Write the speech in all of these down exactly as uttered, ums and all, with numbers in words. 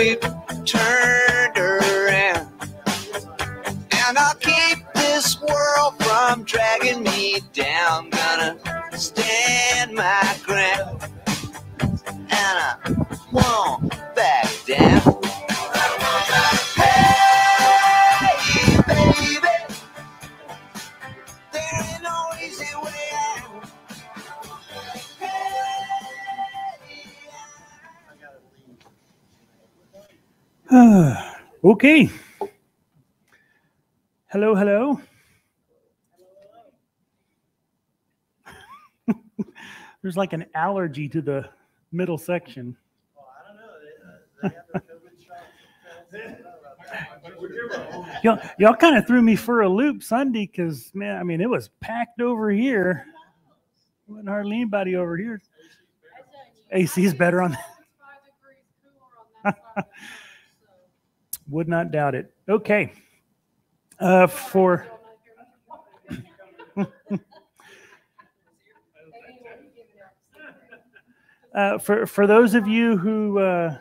we've turned around. And I'll keep this world from dragging me down. Gonna stand my ground, and I won't back down. Hey, baby, there ain't no easy way out. Okay. Hello, hello. There's like an allergy to the middle section. Well, I don't know. They, uh, they have their COVID shots. Y'all, y'all kind of threw me for a loop Sunday because, man, I mean, it was packed over here. Wasn't hardly anybody over here. A C's better on that. Would not doubt it. Okay. Uh, for uh, for for those of you who uh,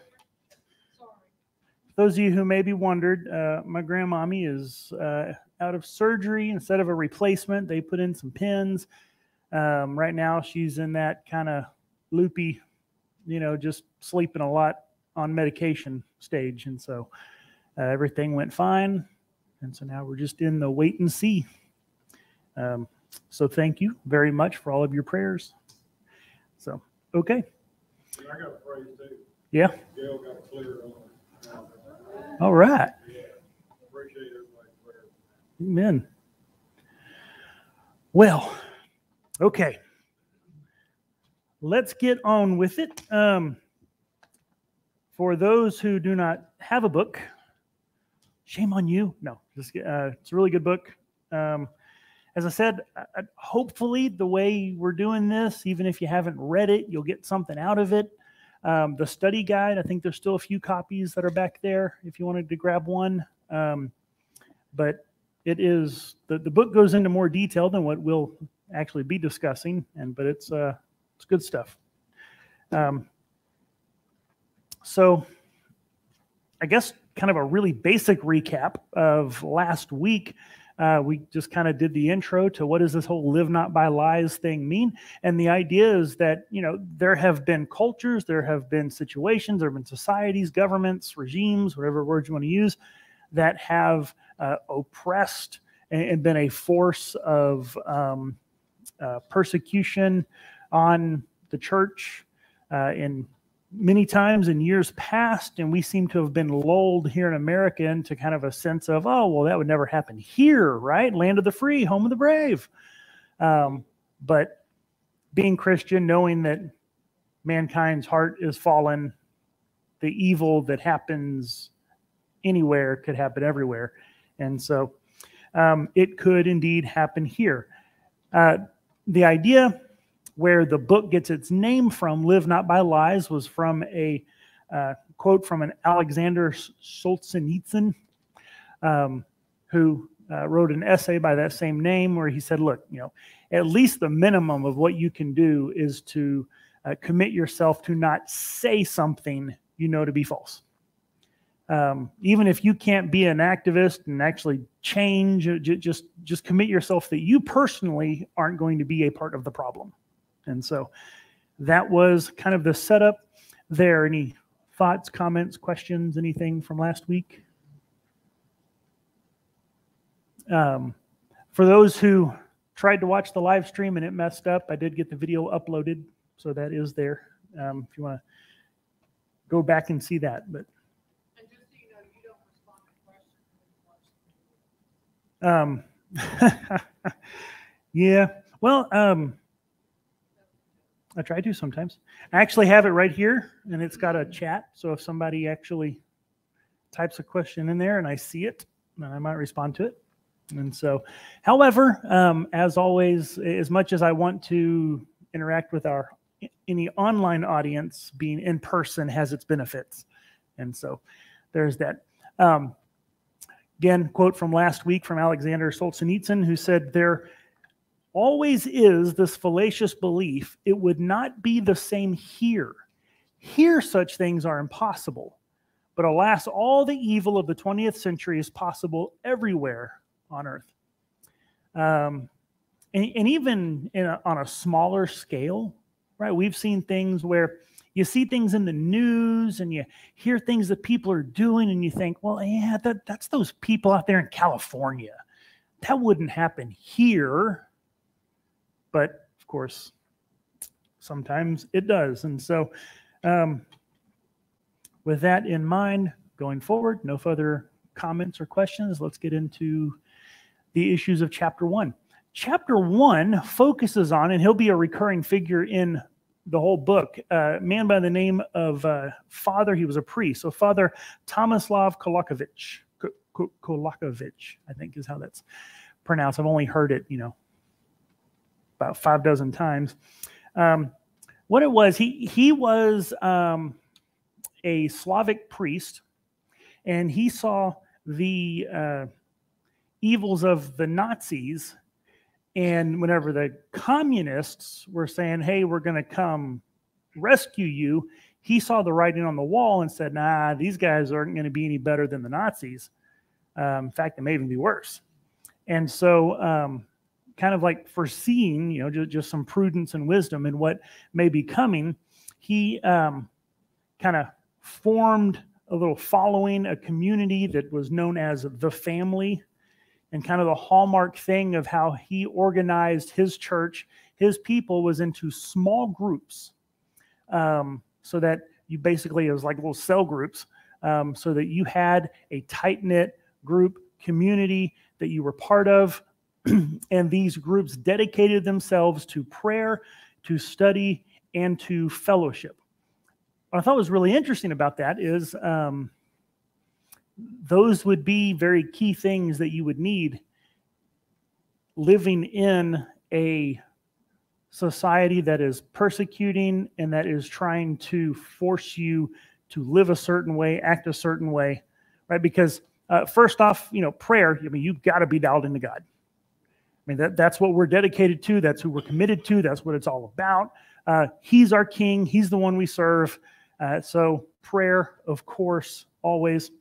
those of you who maybe wondered, uh, my grandmommy is uh, out of surgery. Instead of a replacement, they put in some pins. Um, right now, she's in that kind of loopy, you know, just sleeping a lot on medication stage, and so uh, everything went fine. And so now we're just in the wait and see. Um, so thank you very much for all of your prayers. So, okay. I got to pray too. Yeah. Gail got clear on it. All right. Yeah. Appreciate everybody's prayer. Amen. Well, okay. Let's get on with it. Um, for those who do not have a book, shame on you. No, just, uh, it's a really good book. Um, as I said, uh, hopefully the way we're doing this, even if you haven't read it, you'll get something out of it. Um, the study guide, I think there's still a few copies that are back there if you wanted to grab one. Um, but it is, the, the book goes into more detail than what we'll actually be discussing, and but it's, uh, it's good stuff. Um, so I guess kind of a really basic recap of last week. Uh, we just kind of did the intro to what does this whole live not by lies thing mean? And the idea is that, you know, there have been cultures, there have been situations, there have been societies, governments, regimes, whatever words you want to use, that have uh, oppressed and, and been a force of um, uh, persecution on the church uh, in many times in years past, and we seem to have been lulled here in America into kind of a sense of, oh, well, that would never happen here, right? Land of the free, home of the brave. Um, but being Christian, knowing that mankind's heart is fallen, the evil that happens anywhere could happen everywhere. And so um, it could indeed happen here. Uh, the idea where the book gets its name from, Live Not by Lies, was from a uh, quote from an Alexander Solzhenitsyn, um, who uh, wrote an essay by that same name where he said, look, you know, at least the minimum of what you can do is to uh, commit yourself to not say something you know to be false. Um, even if you can't be an activist and actually change, just, just commit yourself that you personally aren't going to be a part of the problem. And so that was kind of the setup there. Any thoughts, comments, questions, anything from last week? Um, for those who tried to watch the live stream and it messed up, I did get the video uploaded, so that is there. Um, if you want to go back and see that. But and just so you know, you don't respond to questions when you watch the video. um, yeah, well, um, I try to sometimes. I actually have it right here, and it's got a chat. So if somebody actually types a question in there and I see it, then I might respond to it. And so, however, um, as always, as much as I want to interact with our any online audience, being in person has its benefits. And so there's that. Um, again, quote from last week from Alexander Solzhenitsyn, who said, there always is this fallacious belief it would not be the same here. Here such things are impossible, But alas, all the evil of the twentieth century is possible everywhere on earth. Um, and, and even in a, on a smaller scale, right? We've seen things where you see things in the news and you hear things that people are doing and you think, well, yeah, that, that's those people out there in California. That wouldn't happen here. But of course, sometimes it does. And so um, with that in mind, going forward, no further comments or questions. Let's get into the issues of chapter one. Chapter one focuses on, and he'll be a recurring figure in the whole book, a man by the name of uh, Father, he was a priest, so Father Tomislav Kolakovich, Kolakovich, I think is how that's pronounced. I've only heard it, you know, about five dozen times. Um, what it was, he, he was um, a Slavic priest, and he saw the uh, evils of the Nazis. And whenever the communists were saying, hey, we're going to come rescue you, he saw the writing on the wall and said, nah, these guys aren't going to be any better than the Nazis. Um, in fact, they may even be worse. And so um, kind of like foreseeing, you know, just, just some prudence and wisdom in what may be coming, he um, kind of formed a little following, a community that was known as the family. And kind of the hallmark thing of how he organized his church, his people, was into small groups. Um, so that you basically, it was like little cell groups, um, so that you had a tight-knit group community that you were part of. And these groups dedicated themselves to prayer, to study, and to fellowship. What I thought was really interesting about that is um, those would be very key things that you would need living in a society that is persecuting and that is trying to force you to live a certain way, act a certain way, right? Because uh, first off, you know, prayer, I mean, you've got to be dialed into God. I mean, that, that's what we're dedicated to. That's who we're committed to. That's what it's all about. Uh, he's our king. He's the one we serve. Uh, so prayer, of course, always.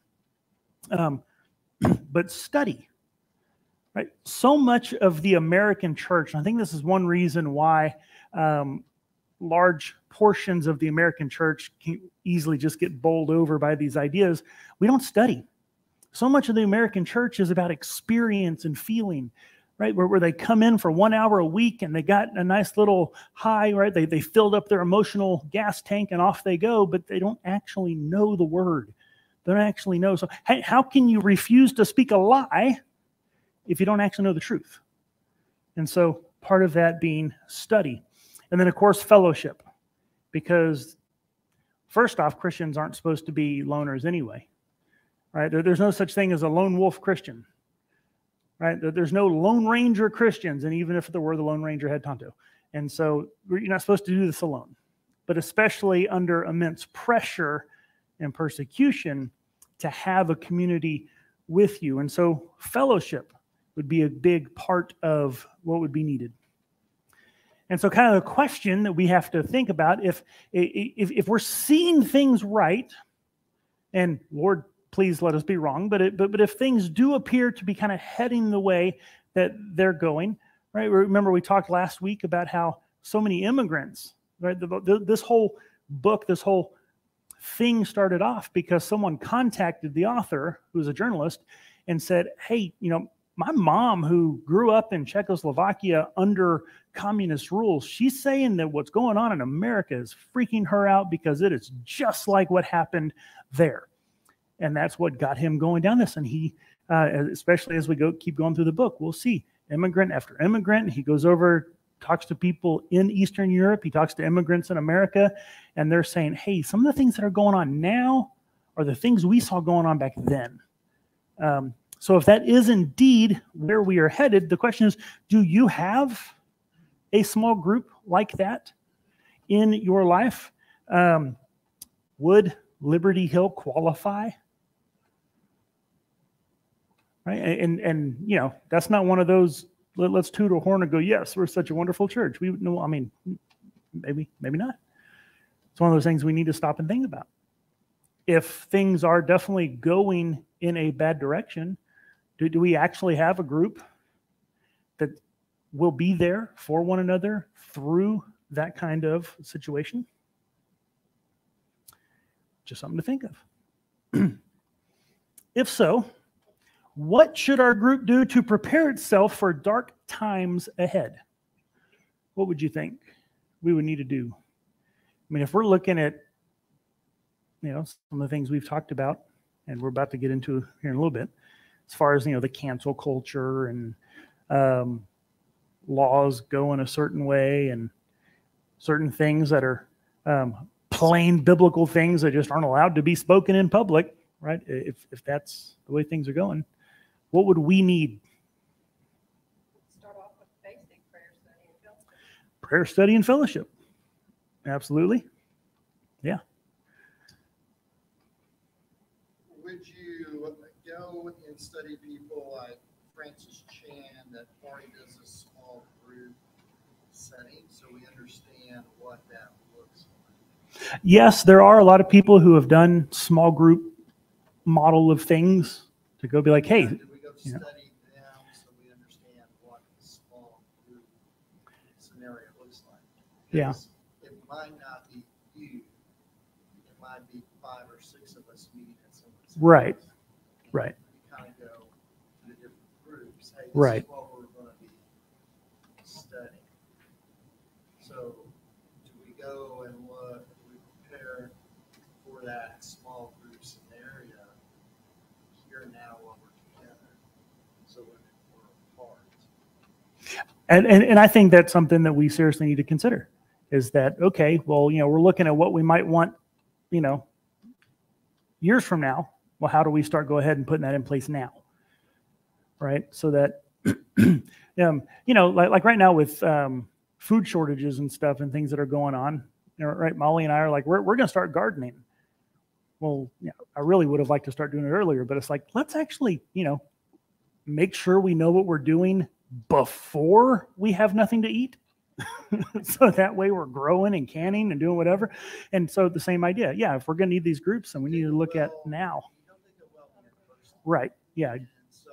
Um, but study, right? So much of the American church, and I think this is one reason why um, large portions of the American church can easily just get bowled over by these ideas. We don't study. So much of the American church is about experience and feeling, right? Where, where they come in for one hour a week and they got a nice little high, right? They, they filled up their emotional gas tank and off they go, but they don't actually know the word. They don't actually know. So hey, how can you refuse to speak a lie if you don't actually know the truth? And so part of that being study. And then, of course, fellowship. Because first off, Christians aren't supposed to be loners anyway. Right? There, there's no such thing as a lone wolf Christian. Right? There, there's no Lone Ranger Christians. And even if there were, the Lone Ranger had Tonto. And so you're not supposed to do this alone. But especially under immense pressure and persecution, to have a community with you. And so fellowship would be a big part of what would be needed. And so kind of the question that we have to think about, if, if, if we're seeing things right, and Lord, please let us be wrong, but, it, but, but if things do appear to be kind of heading the way that they're going, right? Remember we talked last week about how so many immigrants, right? The, the, this whole book, this whole thing started off because someone contacted the author, who's a journalist, and said, hey, you know, my mom, who grew up in Czechoslovakia under communist rules, she's saying that what's going on in America is freaking her out because it is just like what happened there. And that's what got him going down this. And he, uh, especially as we go keep going through the book, we'll see immigrant after immigrant. He goes over, talks to people in Eastern Europe. He talks to immigrants in America, and they're saying, hey, some of the things that are going on now are the things we saw going on back then. Um, so if that is indeed where we are headed, the question is, do you have a small group like that in your life? Um, would Liberty Hill qualify? Right? And, and, you know, that's not one of those, let's toot a horn and go, yes, we're such a wonderful church. We know, I mean, maybe, maybe not. It's one of those things we need to stop and think about. if things are definitely going in a bad direction, do, do we actually have a group that will be there for one another through that kind of situation? Just something to think of. If so, what should our group do to prepare itself for dark times ahead? What would you think we would need to do? I mean, if we're looking at, you know, some of the things we've talked about, and we're about to get into here in a little bit, as far as, you know, the cancel culture and um, laws go in a certain way, and certain things that are um, plain biblical things that just aren't allowed to be spoken in public, right? If if that's the way things are going, what would we need? Start off with basic prayer study and fellowship. Prayer study and fellowship. Absolutely. Yeah. Would you go and study people like Francis Chan that already does a small group setting so we understand what that looks like? Yes, there are a lot of people who have done small group model of things to go be like, hey, Do we go you know. study them so we understand what the small group scenario looks like? Yeah. Because it might not be you. It might be five or six of us meeting at someone's house. Right. And Right. We kind of go to the different groups. Hey, this Right. is what we're going to be studying. So do we go and look, do we prepare for that small group scenario here and now while we're together? So when we're apart. And, and and I think that's something that we seriously need to consider, is that, okay, well, you know, we're looking at what we might want, you know, years from now. Well, how do we start go ahead and putting that in place now? Right. So that, um, you know, like, like right now with um, food shortages and stuff and things that are going on, you know, right. Molly and I are like, we're, we're going to start gardening. Well, yeah, I really would have liked to start doing it earlier, but it's like, let's actually, you know, make sure we know what we're doing before we have nothing to eat. So that way we're growing and canning and doing whatever. And so the same idea. Yeah, if we're going to need these groups, then we need to look at now. You don't think of well here first. Right. Yeah. And so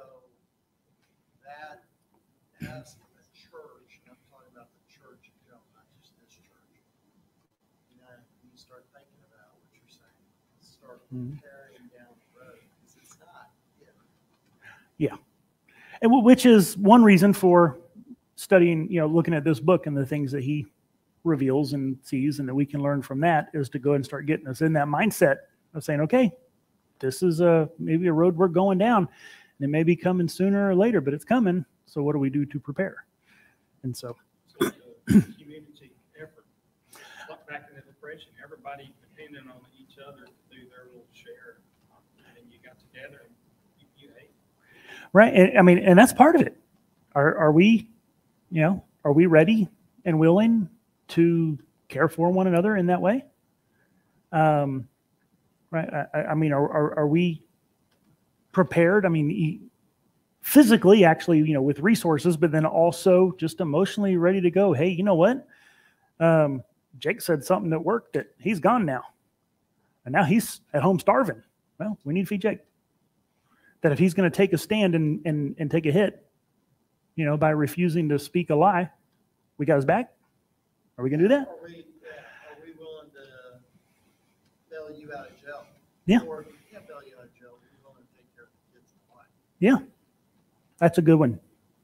that as a church, and I'm talking about the church in general, not just this church. You know, you start thinking about what you're saying, start Mhm. preparing down the road, because it's not it. Yeah. And w- which is one reason for studying, you know, looking at this book and the things that he reveals and sees, and that we can learn from that, is to go and start getting us in that mindset of saying, okay, this is a maybe a road we're going down, and it may be coming sooner or later, but it's coming. So what do we do to prepare? And so, So the community effort, like back in the Depression, everybody depended on each other to do their little share, and you got together and you, you ate. right. And, I mean, and that's part of it. Are are we, you know, are we ready and willing to care for one another in that way? Um, right. I, I mean, are, are, are we prepared? I mean, e- physically, actually, you know, with resources, but then also just emotionally ready to go. Hey, you know what? Um, Jake said something that worked, that he's gone now. And now he's at home starving. Well, we need to feed Jake. That if he's going to take a stand and, and, and take a hit, you know, by refusing to speak a lie, we got his back. Are we going to do that? Are we, yeah, are we willing to bail you out of jail? Yeah. Or if we can't bail you out of jail, we're willing to take care of the kids and the wife. Yeah. That's a good one.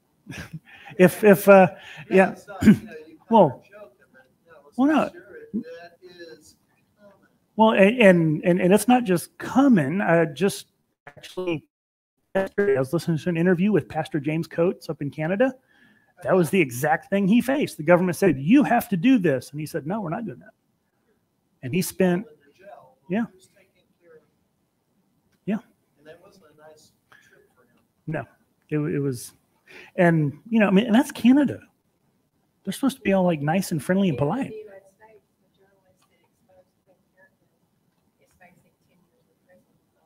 if, if, uh, No, yeah. it's not, you know, you kind Well, of joking, but no, let's well, be no. sure it- that is common. Well, and, and, and it's not just coming, uh, just actually, yesterday I was listening to an interview with Pastor James Coates up in Canada. That was the exact thing he faced. The government said, you have to do this. And he said, no, we're not doing that. And he spent, Into jail. yeah. Who's taking care of- Yeah. And that wasn't a nice trip for him. no, it, it was, and, you know, I mean, and that's Canada. They're supposed to be all like nice and friendly and Here in polite. the United States, the journalist that exposed Planned Parenthood is facing ten years in prison.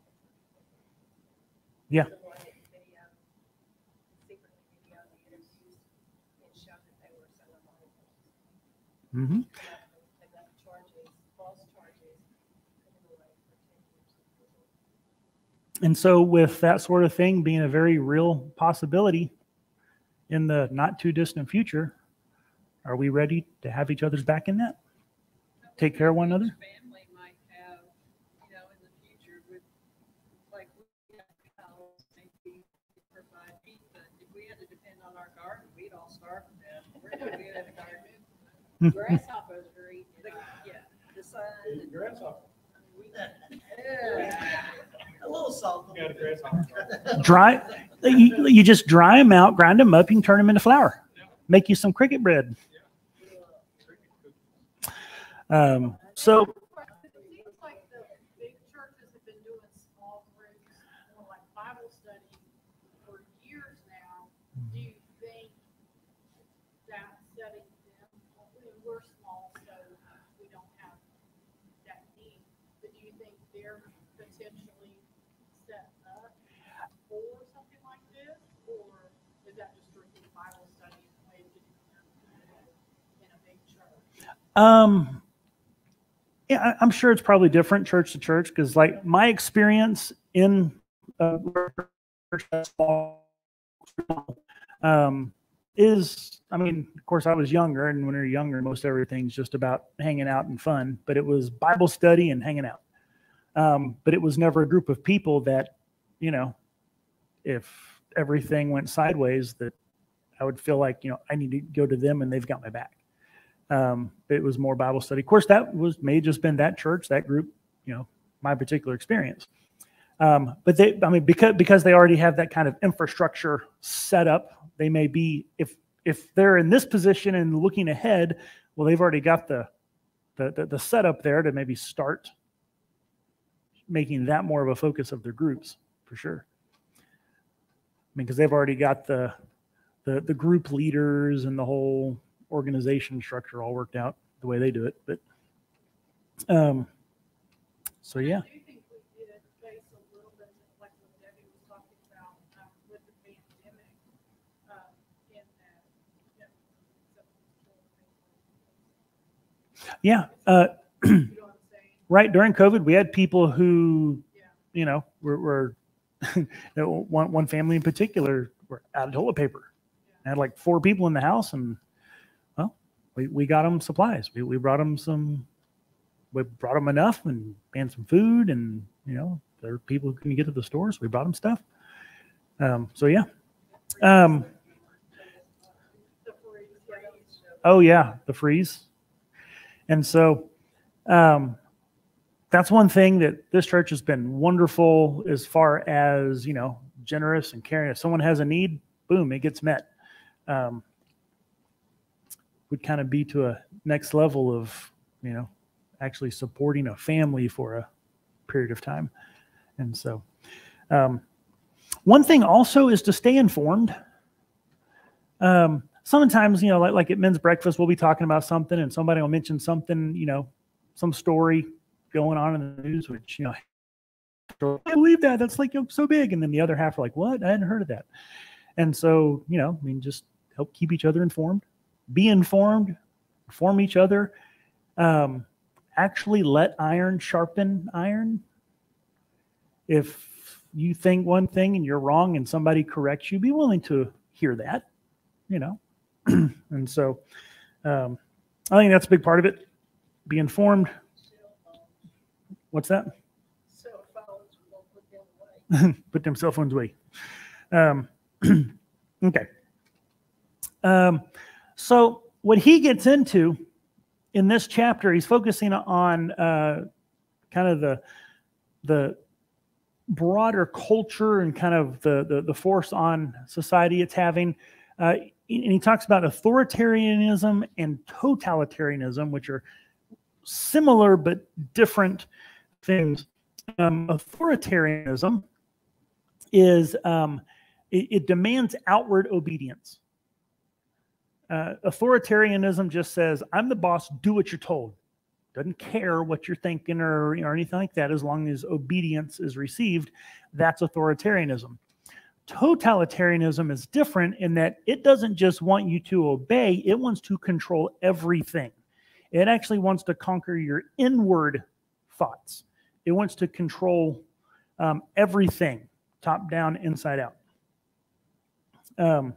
Yeah. The one that video, secretly video the interviews and showed that they were selling money. Mm-hmm. They got charges, false charges, put him away for ten years in And so with that sort of thing being a very real possibility in the not too distant future, are we ready to have each other's back in that? Take care of one another? Family might have, you know, in the future with, like, we have cows, maybe provide meat, but if we had to depend on our garden, we'd all starve to death. We're gonna be in a garden. Grasshoppers are eating it. Yeah, the sun. The grasshopper. Yeah. A little salt. You got a grasshopper. Dry, you, you just dry them out, grind them up, you can turn them into flour. Make you some cricket bread. Um, so, It seems like the big churches have been doing small groups, more like Bible study for years now. Do you think that's setting them, I mean, we're small, so we don't have that need, but do you think they're potentially set up for something like this? Or is that just strictly Bible study and way of getting them in a big church? um, yeah, I- I'm sure it's probably different church to church because, like, my experience in uh, church that's small, um, is, I mean, of course, I was younger, and when you're younger, most everything's just about hanging out and fun. But it was Bible study and hanging out. Um, but it was never a group of people that, you know, if everything went sideways, that I would feel like, you know, I need to go to them and they've got my back. Um, it was more Bible study. Of course, that was may have just been that church, that group, you know, my particular experience. Um, but they, I mean, because because they already have that kind of infrastructure set up, they may be, if if they're in this position and looking ahead, well, they've already got the the the, the setup there to maybe start making that more of a focus of their groups for sure. I mean, because they've already got the the the group leaders and the whole organization structure all worked out the way they do it. But um, so yeah. I do think we did face a little bit, like what Debbie was talking about um, with the pandemic, um, in that, you know, Yeah. Uh, you know what I'm saying? right. During COVID, we had people who, Yeah. you know, were, were one, one family in particular were out of toilet paper. I had like four people in the house, and well, we, we got them supplies. We, we brought them some, we brought them enough and, and some food, and, you know, there are people who couldn't get to the stores. We brought them stuff. Um, so yeah. Um, The freeze, yeah. oh yeah, the freeze. And so, um, that's one thing that this church has been wonderful as far as, you know, generous and caring. If someone has a need, boom, it gets met. Um, would kind of be to a next level of, you know, actually supporting a family for a period of time. And so, um, one thing also is to stay informed. Um, sometimes, you know, like, like at men's breakfast, we'll be talking about something and somebody will mention something, you know, some story going on in the news, which, you know, I believe that that's like, you know, so big. And then the other half are like, what? I hadn't heard of that. And so, you know, I mean, just help keep each other informed, be informed, inform each other. Um, actually let iron sharpen iron. If you think one thing and you're wrong and somebody corrects you, be willing to hear that, you know. And so um, I think that's a big part of it. Be informed. What's that? Cell phones, we won't put them away. Put them cell phones away. Um, okay. Um, so what he gets into in this chapter, he's focusing on uh, kind of the the broader culture and kind of the the, the force on society it's having. Uh, and he talks about authoritarianism and totalitarianism, which are similar but different things. Um, authoritarianism is um, it, it demands outward obedience. Uh, authoritarianism just says, I'm the boss, do what you're told. Doesn't care what you're thinking or, you know, or anything like that, as long as obedience is received. That's authoritarianism. Totalitarianism is different in that it doesn't just want you to obey, it wants to control everything. It actually wants to conquer your inward thoughts. It wants to control um, everything, top down, inside out. Um,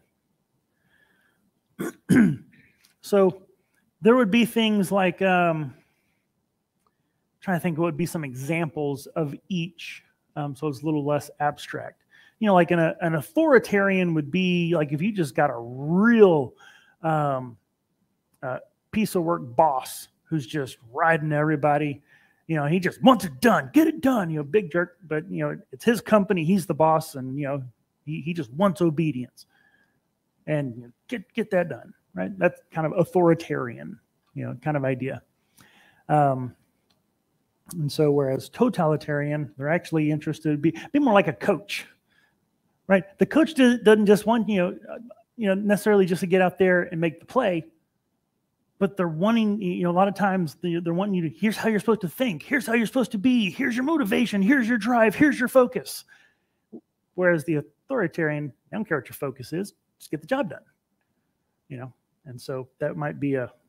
so there would be things like, um, trying to think what would be some examples of each, um, so it's a little less abstract. You know, like an, a, an authoritarian would be like if you just got a real um, uh, piece of work boss who's just riding everybody. You know, he just wants it done, get it done. You know, big jerk, but you know, it's his company, he's the boss, and you know, he he just wants obedience, and you know, get get that done, right? That's kind of authoritarian, you know, kind of idea. Um, and so, whereas totalitarian, they're actually interested be be more like a coach. Right, the coach doesn't just want you know, you know, necessarily just to get out there and make the play, but they're wanting you know a lot of times they're wanting you to. Here's how you're supposed to think. Here's how you're supposed to be. Here's your motivation. Here's your drive. Here's your focus. Whereas the authoritarian, I don't care what your focus is, just get the job done. You know, and so that might be a,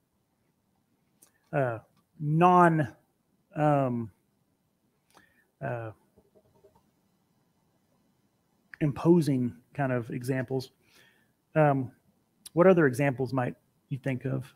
a non. Um, uh, imposing kind of examples. Um, what other examples might you think of?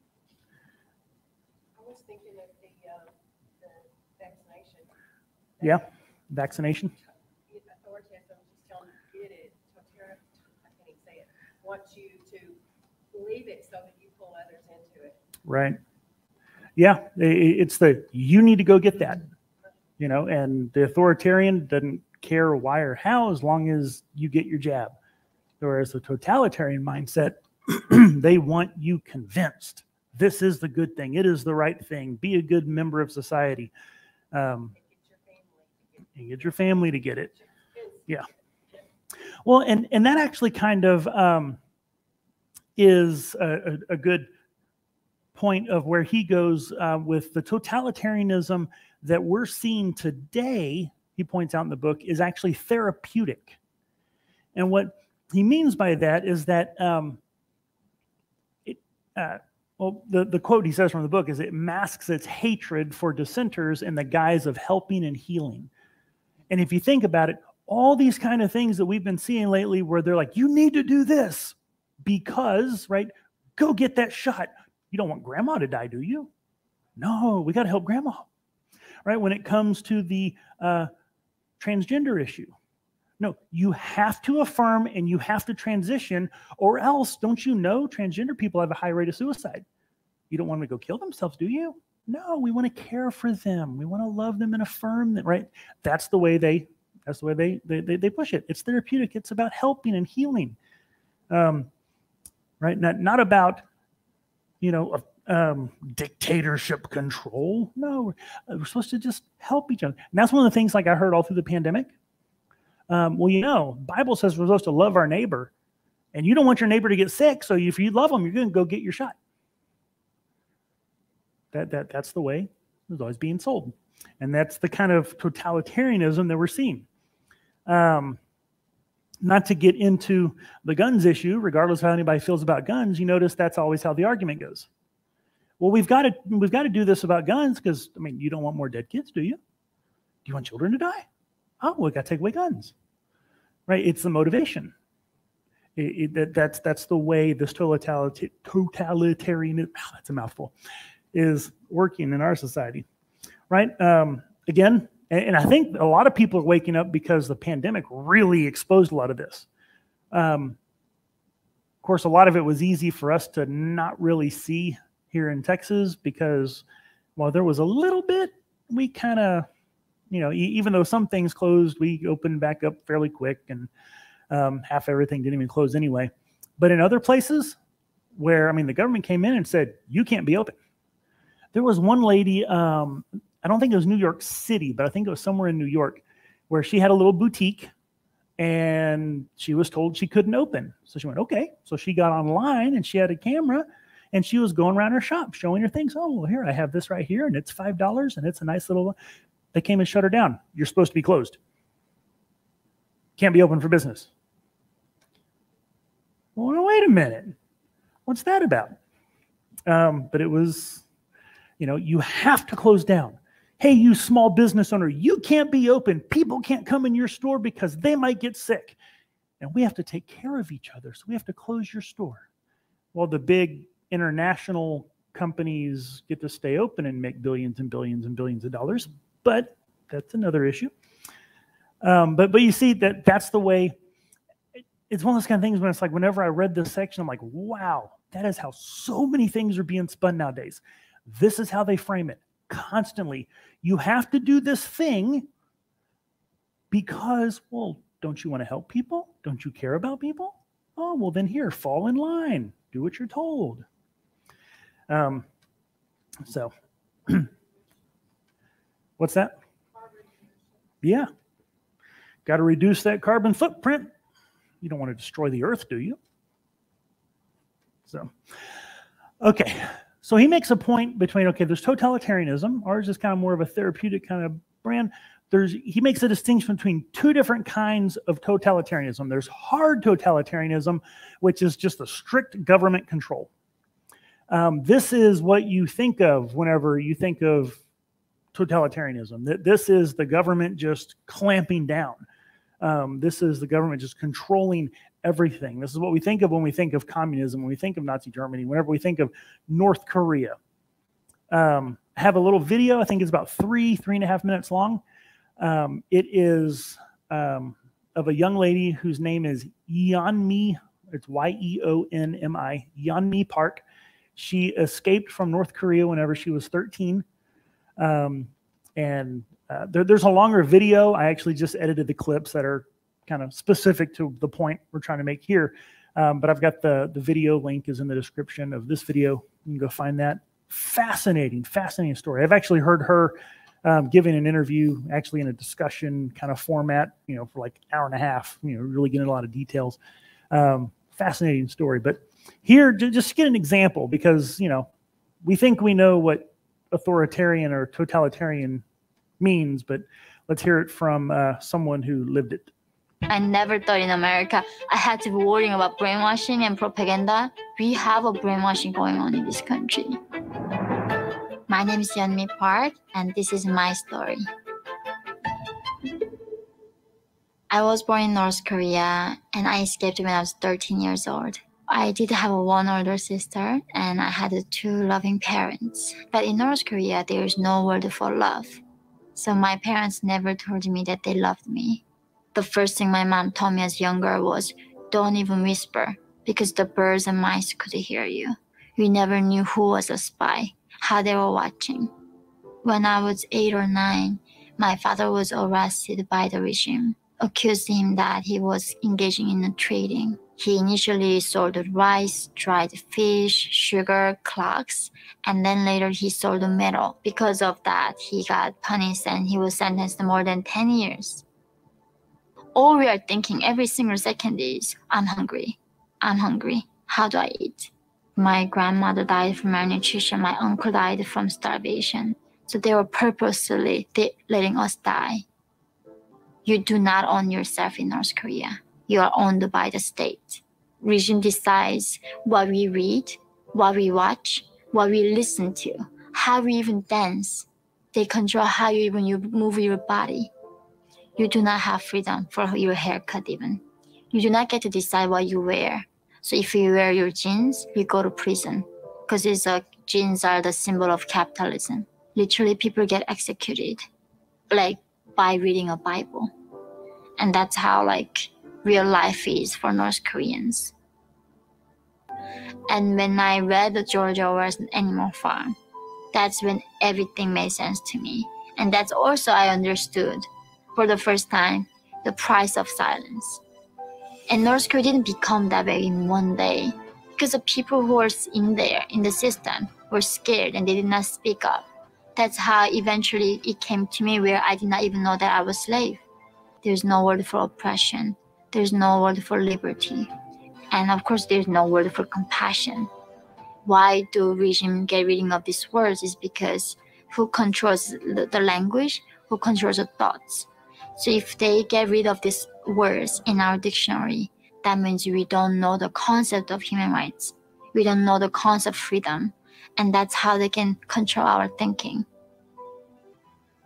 I was thinking of the, uh, the vaccination. Yeah, vaccination. The authorities, I'm just telling you, get it. Totalitarian, I can't even say it. Wants you to believe it so that you pull others into it. Right. Yeah, it's the, you need to go get that, you know, and the authoritarian doesn't care why or how as long as you get your jab. Whereas the totalitarian mindset, they want you convinced this is the good thing, it is the right thing, be a good member of society, um, and get your family to get it. Yeah. Well, and and that actually kind of um, is a, a, a good point of where he goes uh, with the totalitarianism that we're seeing today. He points out in the book, is actually therapeutic. And what he means by that is that, um, it, uh, well, the, the quote he says from the book is, it masks its hatred for dissenters in the guise of helping and healing. And if you think about it, all these kind of things that we've been seeing lately where they're like, you need to do this because, right, go get that shot. You don't want grandma to die, do you? No, we got to help grandma. Right, when it comes to the uh, transgender issue. No, you have to affirm and you have to transition, or else, don't you know, transgender people have a high rate of suicide. You don't want them to go kill themselves, do you? No, we want to care for them. We want to love them and affirm them, right? That's the way they, that's the way they, they, they, they push it. It's therapeutic. It's about helping and healing, um, right? Not, not about, you know, um, dictatorship control. No, we're, we're supposed to just help each other. And that's one of the things like I heard all through the pandemic. Um, well, you know, Bible says we're supposed to love our neighbor, and you don't want your neighbor to get sick. So if you love them, you're going to go get your shot. That, that, that's the way it's always being sold. And that's the kind of totalitarianism that we're seeing. Um, not to get into the guns issue, regardless of how anybody feels about guns, you notice that's always how the argument goes. Well, we've got to we've got to do this about guns because, I mean, you don't want more dead kids, do you? Do you want children to die? Oh, we got to take away guns, right? It's the motivation. It, it, that, that's that's the way this totalitarian totalitarian that's a mouthful is working in our society, right? Um, again, and, and I think a lot of people are waking up because the pandemic really exposed a lot of this. Um, of course, a lot of it was easy for us to not really see here in Texas because while there was a little bit, we kind of, you know, e even though some things closed, we opened back up fairly quick, and um, half everything didn't even close anyway. But in other places where, I mean, the government came in and said, you can't be open. There was one lady, um, I don't think it was New York City, but I think it was somewhere in New York, where she had a little boutique and she was told she couldn't open. So she went, okay. So she got online and she had a camera and she was going around her shop showing her things. Oh, well, here, I have this right here and it's five dollars and it's a nice little, they came and shut her down. You're supposed to be closed. Can't be open for business. Well, wait a minute. What's that about? Um, but it was, you know, you have to close down. hey, you small business owner, you can't be open. People can't come in your store because they might get sick. And we have to take care of each other, so we have to close your store. Well, the big international companies get to stay open and make billions and billions and billions of dollars, but that's another issue. Um, but but you see that that's the way. It's one of those kind of things when it's like whenever I read this section, I'm like, wow, that is how so many things are being spun nowadays. This is how they frame it constantly. You have to do this thing because, well, don't you want to help people? Don't you care about people? Oh, well, then here, fall in line. Do what you're told. Um, so, what's that? Yeah. Got to reduce that carbon footprint. You don't want to destroy the earth, do you? So, okay. So he makes a point between, okay, there's totalitarianism. Ours is kind of more of a therapeutic kind of brand. There's, he makes a distinction between two different kinds of totalitarianism. There's hard totalitarianism, which is just a strict government control. Um, this is what you think of whenever you think of totalitarianism. This is the government just clamping down. Um, this is the government just controlling everything. This is what we think of when we think of communism, when we think of Nazi Germany, whenever we think of North Korea. Um, I have a little video. I think it's about three, three and a half minutes long. Um, it is um, of a young lady whose name is Yeonmi. It's Y E O N M I, Yeonmi Park. She escaped from North Korea whenever she was thirteen. Um, and uh, there, there's a longer video. I actually just edited the clips that are kind of specific to the point we're trying to make here. Um, but I've got the, the video link is in the description of this video. You can go find that. Fascinating, fascinating story. I've actually heard her um, giving an interview, actually in a discussion kind of format, you know, for like an hour and a half, you know, really getting a lot of details. Um, fascinating story. But here, just to get an example, because, you know, we think we know what authoritarian or totalitarian means, but let's hear it from uh, someone who lived it. I never thought in America I had to be worrying about brainwashing and propaganda. We have a brainwashing going on in this country. My name is Yeonmi Park, and this is my story. I was born in North Korea, and I escaped when I was thirteen years old. I did have a one older sister, and I had two loving parents. But in North Korea, there is no word for love. So my parents never told me that they loved me. The first thing my mom told me as younger was, don't even whisper, because the birds and mice could hear you. We never knew who was a spy, how they were watching. When I was eight or nine, my father was arrested by the regime, accused him that he was engaging in a trading. He initially sold rice, dried fish, sugar, clocks, and then later he sold metal. Because of that, he got punished and he was sentenced to more than ten years. All we are thinking every single second is, I'm hungry, I'm hungry, how do I eat? My grandmother died from malnutrition, my uncle died from starvation. So they were purposely letting us die. You do not own yourself in North Korea. You are owned by the state. Regime decides what we read, what we watch, what we listen to, how we even dance. They control how you even you move your body. You do not have freedom for your haircut even. You do not get to decide what you wear. So if you wear your jeans, you go to prison. Because it's a, jeans are the symbol of capitalism. Literally, people get executed, like by reading a Bible. And that's how like real life is for North Koreans. And when I read the George Orwell's Animal Farm, that's when everything made sense to me. And that's also I understood for the first time the price of silence. And North Korea didn't become that way in one day because the people who were in there, in the system, were scared and they did not speak up. That's how eventually it came to me where I did not even know that I was a slave. There's no word for oppression. There's no word for liberty. And of course, there's no word for compassion. Why do regime get rid of these words is because who controls the language, who controls the thoughts. So if they get rid of these words in our dictionary, that means we don't know the concept of human rights. We don't know the concept of freedom. And that's how they can control our thinking.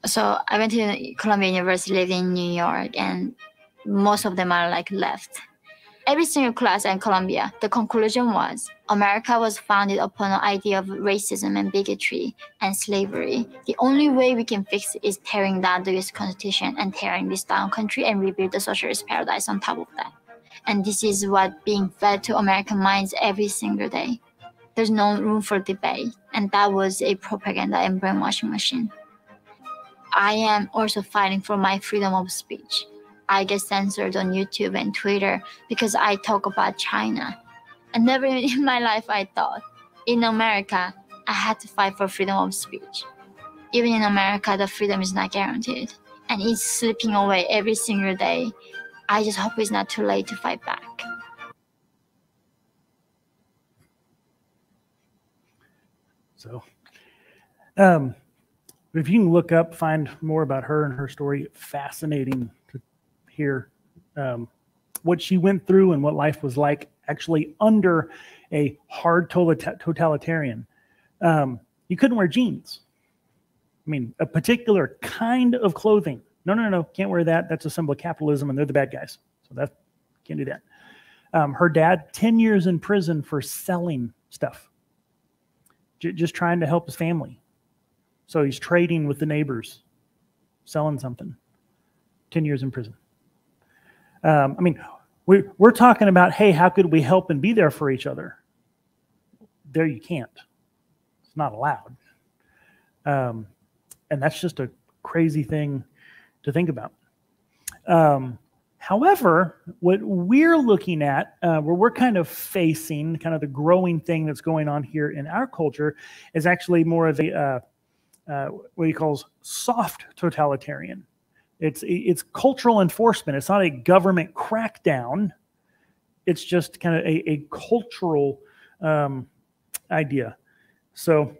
So I went to Columbia University, lived in New York, and most of them are like left. Every single class at Columbia, the conclusion was America was founded upon an idea of racism and bigotry and slavery. The only way we can fix it is tearing down the U S Constitution and tearing this down country and rebuild the socialist paradise on top of that. And this is what being fed to American minds every single day. There's no room for debate, and that was a propaganda and brainwashing machine. I am also fighting for my freedom of speech. I get censored on YouTube and Twitter because I talk about China. And never in my life I thought, in America, I had to fight for freedom of speech. Even in America, the freedom is not guaranteed, and it's slipping away every single day. I just hope it's not too late to fight back. So, um, if you can look up, find more about her and her story, fascinating to hear um, what she went through and what life was like actually under a hard totalitarian. Um, you couldn't wear jeans. I mean, a particular kind of clothing. No, no, no, can't wear that. That's a symbol of capitalism, and they're the bad guys. So that can't do that. Um, her dad, ten years in prison for selling stuff. J- just trying to help his family. So he's trading with the neighbors, selling something. ten years in prison. Um, I mean, we're, we're talking about, hey, how could we help and be there for each other? There you can't. It's not allowed. Um, and that's just a crazy thing to think about. Um, however, what we're looking at, uh, where we're kind of facing kind of the growing thing that's going on here in our culture is actually more of a, uh, uh, what he calls soft totalitarian. It's, it's cultural enforcement. It's not a government crackdown. It's just kind of a, a cultural um, idea. So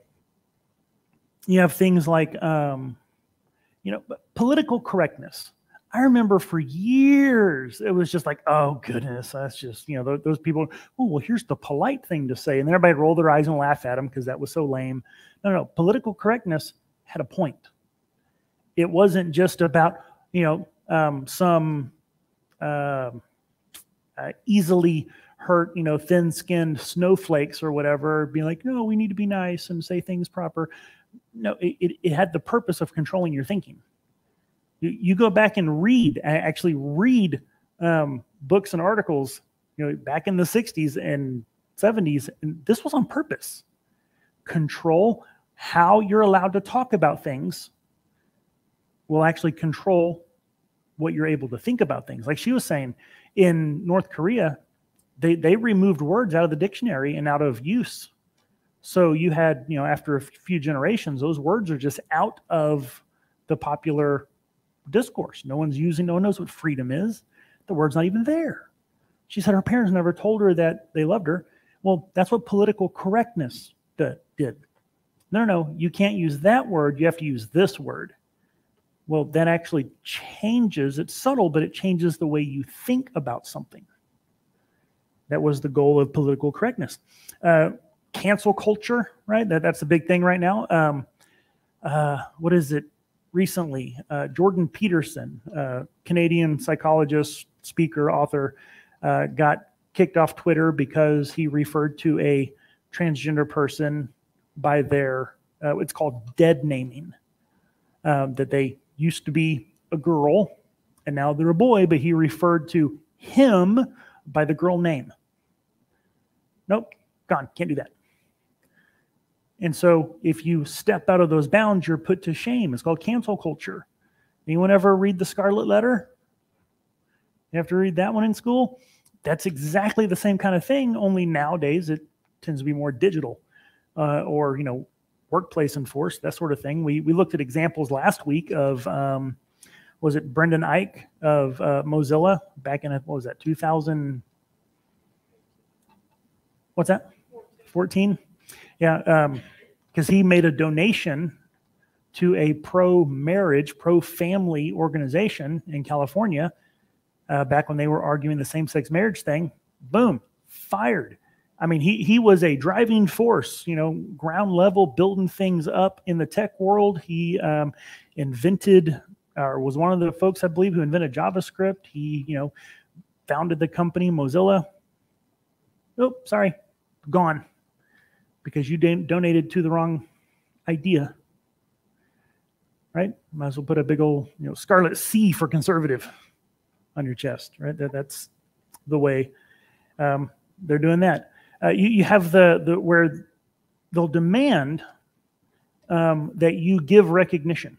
you have things like, um, you know, political correctness. I remember for years, it was just like, oh, goodness, that's just, you know, those, those people, oh, well, here's the polite thing to say. And then everybody roll their eyes and laugh at them because that was so lame. No, no, no, political correctness had a point. It wasn't just about, you know, um, some uh, uh, easily hurt, you know, thin-skinned snowflakes or whatever, being like, no, we need to be nice and say things proper. No, it, it, it had the purpose of controlling your thinking. You, you go back and read, actually read um, books and articles, you know, back in the sixties and seventies, and this was on purpose. Control how you're allowed to talk about things will actually control what you're able to think about things. Like she was saying, in North Korea, they, they removed words out of the dictionary and out of use. So you had, you know, after a few generations, those words are just out of the popular discourse. No one's using, no one knows what freedom is. The word's not even there. She said her parents never told her that they loved her. Well, that's what political correctness did. No, no, no, you can't use that word. You have to use this word. Well, that actually changes. It's subtle, but it changes the way you think about something. That was the goal of political correctness. Uh, cancel culture, right? That, that's the big thing right now. Um, uh, what is it? Recently, uh, Jordan Peterson, uh, Canadian psychologist, speaker, author, uh, got kicked off Twitter because he referred to a transgender person by their, uh, it's called dead naming, um, that they used to be a girl and now they're a boy, but he referred to him by the girl name. Nope, gone, can't do that. And so if you step out of those bounds, you're put to shame. It's called cancel culture. Anyone ever read The Scarlet Letter? You have to read that one in school? That's exactly the same kind of thing, only nowadays it tends to be more digital uh, or, you know, workplace enforced, that sort of thing. We, we looked at examples last week of, um, was it Brendan Eich of uh, Mozilla back in, what was that, two thousand? What's that? fourteen? Yeah, because um, he made a donation to a pro-marriage, pro-family organization in California uh, back when they were arguing the same-sex marriage thing. Boom, fired. I mean, he he was a driving force, you know, ground level, building things up in the tech world. He um, invented, or was one of the folks, I believe, who invented JavaScript. He, you know, founded the company Mozilla. Oh, sorry, gone, because you don- donated to the wrong idea, right? Might as well put a big old, you know, scarlet C for conservative on your chest, right? That, that's the way um, they're doing that. Uh, you, you have the, the where they'll demand um, that you give recognition.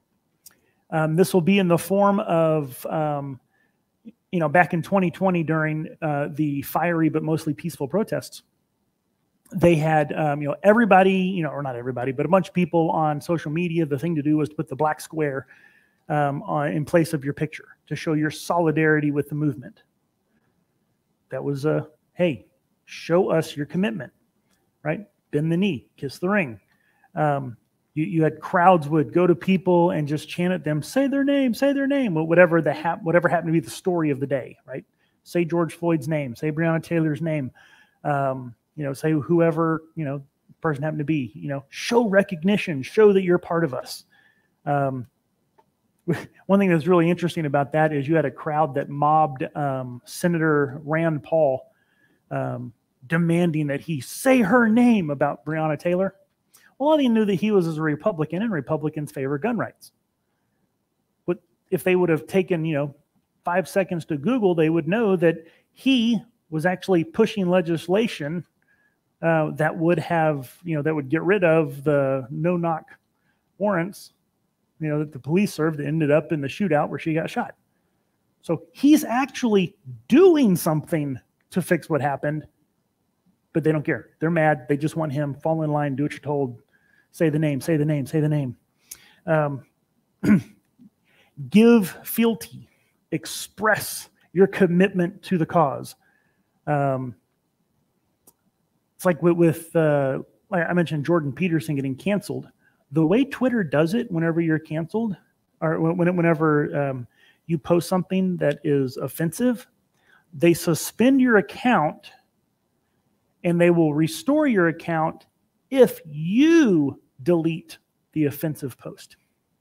Um, this will be in the form of, um, you know, back in twenty twenty during uh, the fiery but mostly peaceful protests, they had, um, you know, everybody, you know, or not everybody, but a bunch of people on social media. The thing to do was to put the black square um, on, in place of your picture to show your solidarity with the movement. That was a, uh, hey, show us your commitment, right? Bend the knee, kiss the ring. Um, you, you had crowds would go to people and just chant at them, say their name, say their name, whatever the hap- whatever happened to be the story of the day, right? Say George Floyd's name, say Breonna Taylor's name, um, you know, say whoever, you know, person happened to be, you know, show recognition, show that you're part of us. Um, one thing that's really interesting about that is you had a crowd that mobbed um, Senator Rand Paul, um, demanding that he say her name about Breonna Taylor. Well, they knew that he was as a Republican, and Republicans favor gun rights. But if they would have taken, you know, five seconds to Google, they would know that he was actually pushing legislation uh, that would have, you know, that would get rid of the no-knock warrants, you know, that the police served that ended up in the shootout where she got shot. So he's actually doing something to fix what happened, but they don't care. They're mad. They just want him. Fall in line, do what you're told. Say the name, say the name, say the name. Um, give fealty. Express your commitment to the cause. Um, it's like with, with uh, like I mentioned Jordan Peterson getting canceled. The way Twitter does it whenever you're canceled, or when, whenever um, you post something that is offensive, they suspend your account and they will restore your account if you delete the offensive post.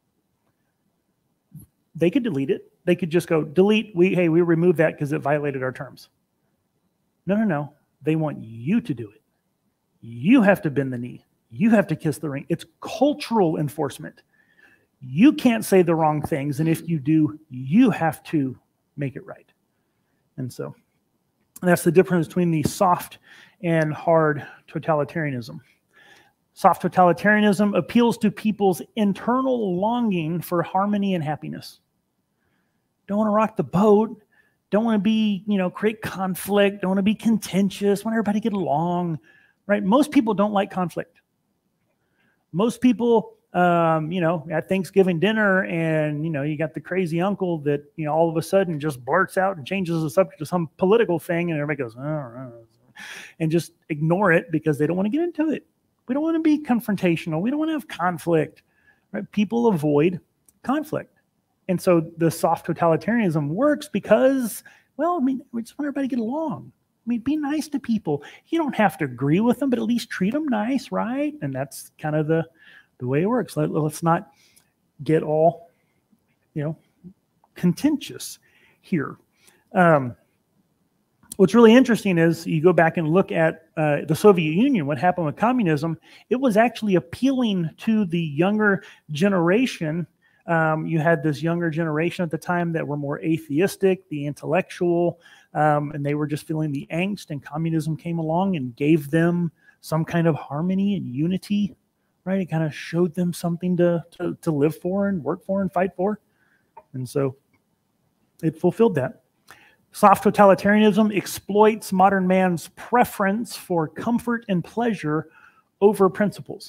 They could delete it. They could just go, delete, we, hey, we removed that because it violated our terms. No, no, no. They want you to do it. You have to bend the knee. You have to kiss the ring. It's cultural enforcement. You can't say the wrong things, and if you do, you have to make it right. And so that's the difference between the soft and hard totalitarianism. Soft totalitarianism appeals to people's internal longing for harmony and happiness. Don't want to rock the boat. Don't want to be, you know, create conflict. Don't want to be contentious. Want everybody to get along, right? Most people don't like conflict. Most people, um, you know, at Thanksgiving dinner, and, you know, you got the crazy uncle that, you know, all of a sudden just blurts out and changes the subject to some political thing, and everybody goes, oh, and just ignore it because they don't want to get into it. We don't want to be confrontational. We don't want to have conflict, right? People avoid conflict. And so the soft totalitarianism works because, well, I mean, we just want everybody to get along. I mean, be nice to people. You don't have to agree with them, but at least treat them nice, right? And that's kind of the, the way it works. Let, let's not get all, you know, contentious here. Um, what's really interesting is you go back and look at uh, the Soviet Union, what happened with communism. It was actually appealing to the younger generation. Um, you had this younger generation at the time that were more atheistic, the intellectual, um, and they were just feeling the angst, and communism came along and gave them some kind of harmony and unity, right? It kind of showed them something to, to, to live for and work for and fight for. And so it fulfilled that. Soft totalitarianism exploits modern man's preference for comfort and pleasure over principles.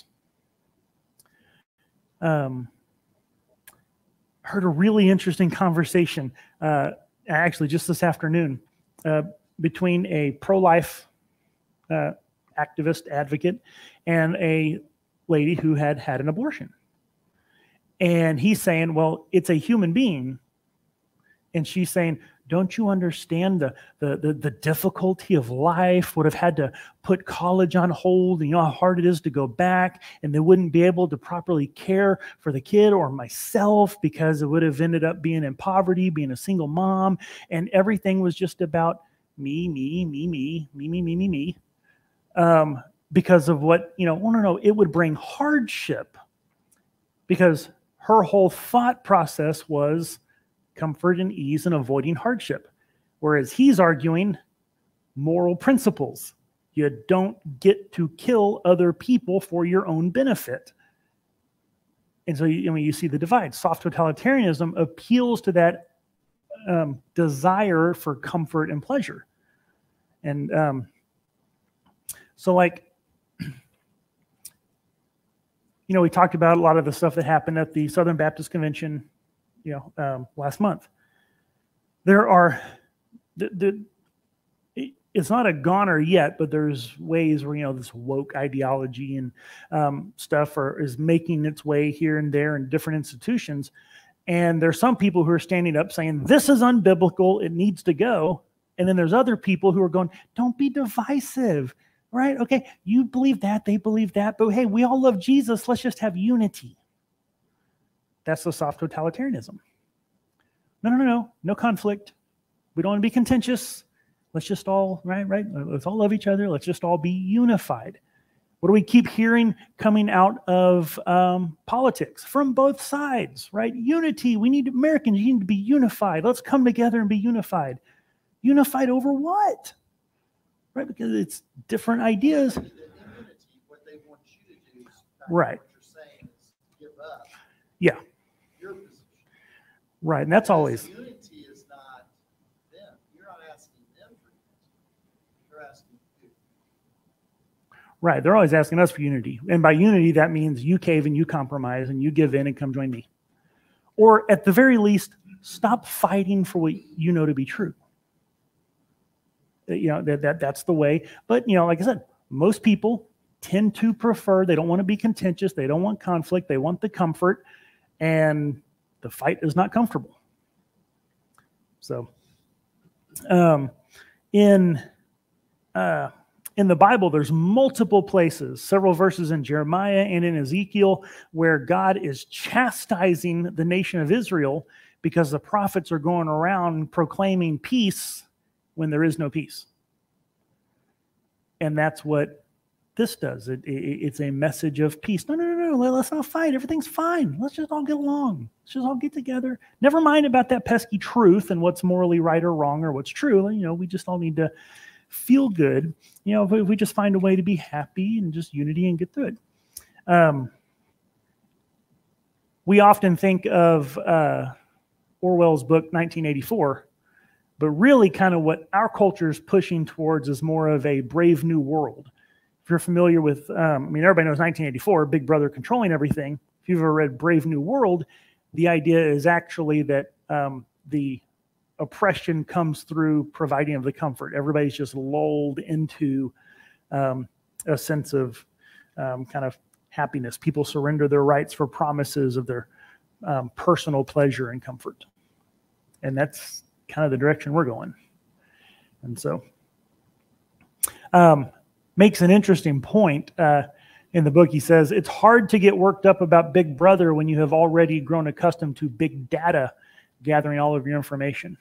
Um, heard a really interesting conversation, uh, actually just this afternoon, uh, between a pro-life uh, activist advocate and a lady who had had an abortion. And he's saying, well, it's a human being, And she's saying, don't you understand the, the, the, the difficulty of life, would have had to put college on hold, and you know how hard it is to go back, and they wouldn't be able to properly care for the kid or myself because it would have ended up being in poverty, being a single mom, and everything was just about me, me, me, me, me, me, me, me, me, um, because of what, you know, oh, no, no, it would bring hardship, because her whole thought process was comfort and ease and avoiding hardship. Whereas he's arguing moral principles. You don't get to kill other people for your own benefit. And so you, I mean, you see the divide. Soft totalitarianism appeals to that um, desire for comfort and pleasure. And um, so like, you know, we talked about a lot of the stuff that happened at the Southern Baptist Convention, you know, um, last month. There are, the, the, it's not a goner yet, but there's ways where, you know, this woke ideology and um, stuff are, is making its way here and there in different institutions. And there's some people who are standing up saying, this is unbiblical, it needs to go. And then there's other people who are going, don't be divisive, right? Okay, you believe that, they believe that, but hey, we all love Jesus, let's just have unity. That's the soft totalitarianism. No, no, no, no, no conflict. We don't want to be contentious. Let's just all, right, right? Let's all love each other. Let's just all be unified. What do we keep hearing coming out of um, politics from both sides, right? Unity. We need Americans, you need to be unified. Let's come together and be unified. Unified over what? Right? Because it's different ideas. What they want you to do is right. What you're saying is give up. Yeah. Your position. Right, and that's Because always. Unity is not them. You're not asking them for unity. You're asking you. Right, they're always asking us for unity. And by unity, that means you cave and you compromise and you give in and come join me. Or at the very least, stop fighting for what you know to be true. You know, that, that that's the way. But, you know, like I said, most people tend to prefer, they don't want to be contentious, they don't want conflict, they want the comfort, and the fight is not comfortable. So, um, in uh, in the Bible, there's multiple places, several verses in Jeremiah and in Ezekiel, where God is chastising the nation of Israel because the prophets are going around proclaiming peace when there is no peace. And that's what this does. It, it, it's a message of peace. No, no, no, no, let's not fight. Everything's fine. Let's just all get along. Let's just all get together. Never mind about that pesky truth and what's morally right or wrong or what's true. You know, we just all need to feel good. You know, if we, if we just find a way to be happy and just unity and get through it. Um, we often think of uh, Orwell's book, nineteen eighty-four, but really kind of what our culture is pushing towards is more of a Brave New World. If you're familiar with, um, I mean, everybody knows nineteen eighty-four, Big Brother controlling everything. If you've ever read Brave New World, the idea is actually that um, the oppression comes through providing of the comfort. Everybody's just lulled into um, a sense of um, kind of happiness. People surrender their rights for promises of their um, personal pleasure and comfort. And that's kind of the direction we're going. And so, um, makes an interesting point uh, in the book. He says, it's hard to get worked up about Big Brother when you have already grown accustomed to big data gathering all of your information.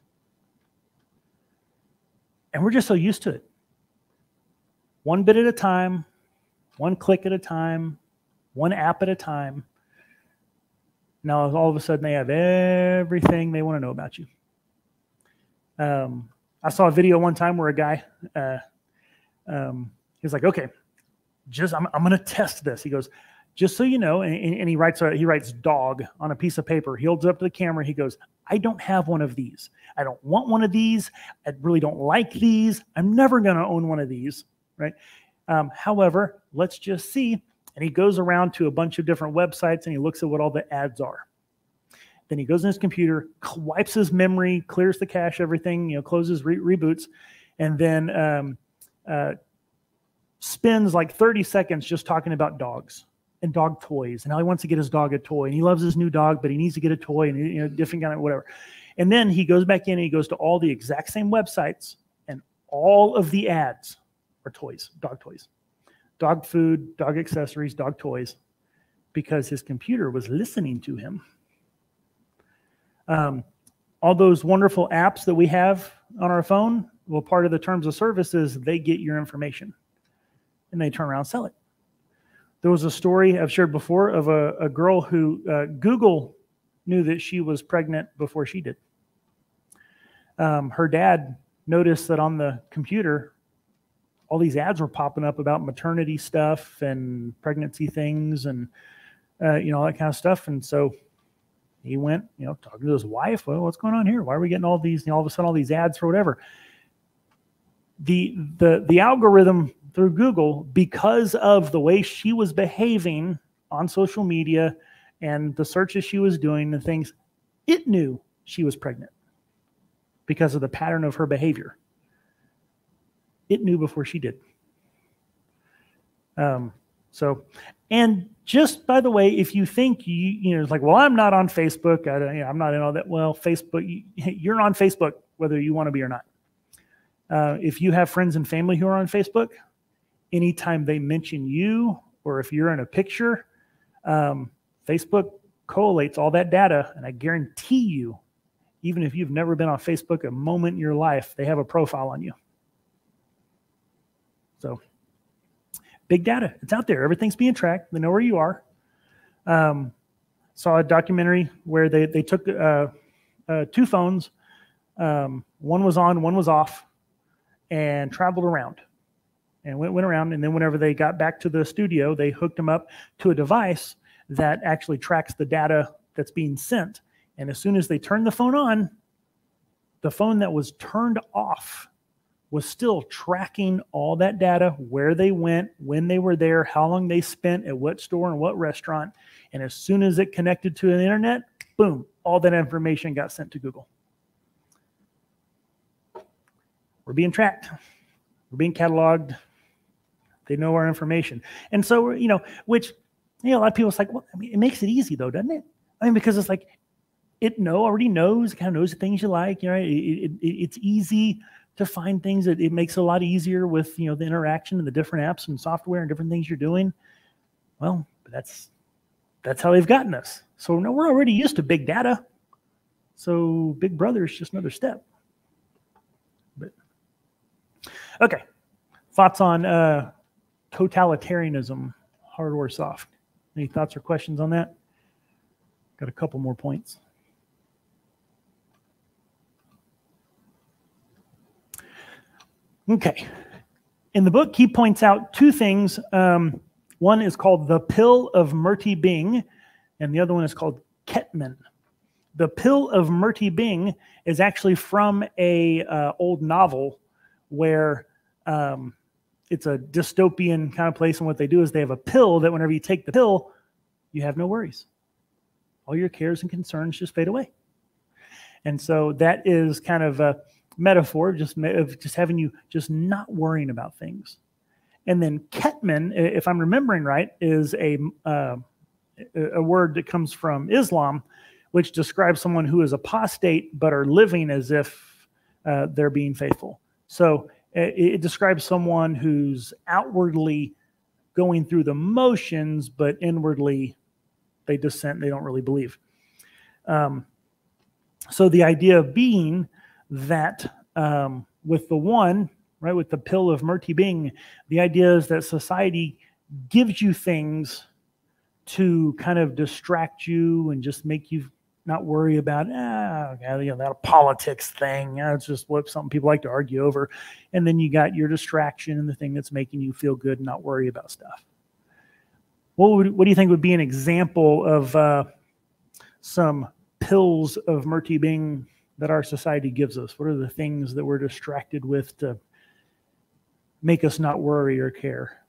And we're just so used to it. One bit at a time, one click at a time, one app at a time. Now, all of a sudden, they have everything they want to know about you. Um, I saw a video one time where a guy, uh, um, he was like, okay, just I'm, I'm going to test this. He goes, just so you know, and, and he writes a, he writes dog on a piece of paper. He holds it up to the camera. He goes, I don't have one of these. I don't want one of these. I really don't like these. I'm never going to own one of these, right? Um, however, let's just see. And he goes around to a bunch of different websites and he looks at what all the ads are. Then he goes in his computer, wipes his memory, clears the cache, everything, you know, closes, re reboots, and then um, uh, spends like thirty seconds just talking about dogs and dog toys and how he wants to get his dog a toy. And he loves his new dog, but he needs to get a toy and, you know, different kind of whatever. And then he goes back in and he goes to all the exact same websites, and all of the ads are toys, dog toys, dog food, dog accessories, dog toys, because his computer was listening to him. Um, all those wonderful apps that we have on our phone, well, part of the terms of service is they get your information and they turn around and sell it. There was a story I've shared before of a, a girl who uh, Google knew that she was pregnant before she did. Um, her dad noticed that on the computer, all these ads were popping up about maternity stuff and pregnancy things and, uh, you know, all that kind of stuff. And so he went, you know, talking to his wife, well, what's going on here? Why are we getting all these, you know, all of a sudden all these ads for whatever? The, the, the algorithm through Google, because of the way she was behaving on social media and the searches she was doing and things, it knew she was pregnant because of the pattern of her behavior. It knew before she did. Um, so, and just by the way, if you think you, you know, it's like, well, I'm not on Facebook. I don't, you know, I'm not in all that. Well, Facebook, you, you're on Facebook, whether you want to be or not. Uh, if you have friends and family who are on Facebook, anytime they mention you, or if you're in a picture, um, Facebook collates all that data. And I guarantee you, even if you've never been on Facebook a moment in your life, they have a profile on you. So big data, it's out there. Everything's being tracked. They know where you are. Um, saw a documentary where they, they took uh, uh, two phones. Um, one was on, one was off, and traveled around and went, went around. And then whenever they got back to the studio, they hooked them up to a device that actually tracks the data that's being sent. And as soon as they turned the phone on, the phone that was turned off was still tracking all that data, where they went, when they were there, how long they spent at what store and what restaurant. And as soon as it connected to the internet, boom, all that information got sent to Google. We're being tracked. We're being cataloged. They know our information. And so, you know, which, you know, a lot of people, it's like, well, I mean, it makes it easy though, doesn't it? I mean, because it's like, it know already knows, kind of knows the things you like, you know, it, it, it, it's easy to find things. That it makes it a lot easier with, you know, the interaction and the different apps and software and different things you're doing. Well, but that's that's how they've gotten us. So no, we're already used to big data. So Big Brother is just another step. But okay, thoughts on uh, totalitarianism, hard or soft? Any thoughts or questions on that? Got a couple more points. Okay. In the book, he points out two things. Um, one is called the pill of Murti Bing, and the other one is called Kettman. The pill of Murti Bing is actually from a uh, old novel where um, it's a dystopian kind of place, and what they do is they have a pill that whenever you take the pill, you have no worries. All your cares and concerns just fade away. And so that is kind of a metaphor just of just having you just not worrying about things. And then Kettman, if I'm remembering right, is a uh, a word that comes from Islam, which describes someone who is apostate but are living as if uh, they're being faithful. So it, it describes someone who's outwardly going through the motions, but inwardly they dissent, they don't really believe. Um, so the idea being that um, with the one, right, with the pill of Murti Bing, the idea is that society gives you things to kind of distract you and just make you not worry about, ah, you know, that politics thing. You know, it's just what some people like to argue over. And then you got your distraction and the thing that's making you feel good and not worry about stuff. What would, what do you think would be an example of uh, some pills of Murti Bing that our society gives us? What are the things that we're distracted with to make us not worry or care?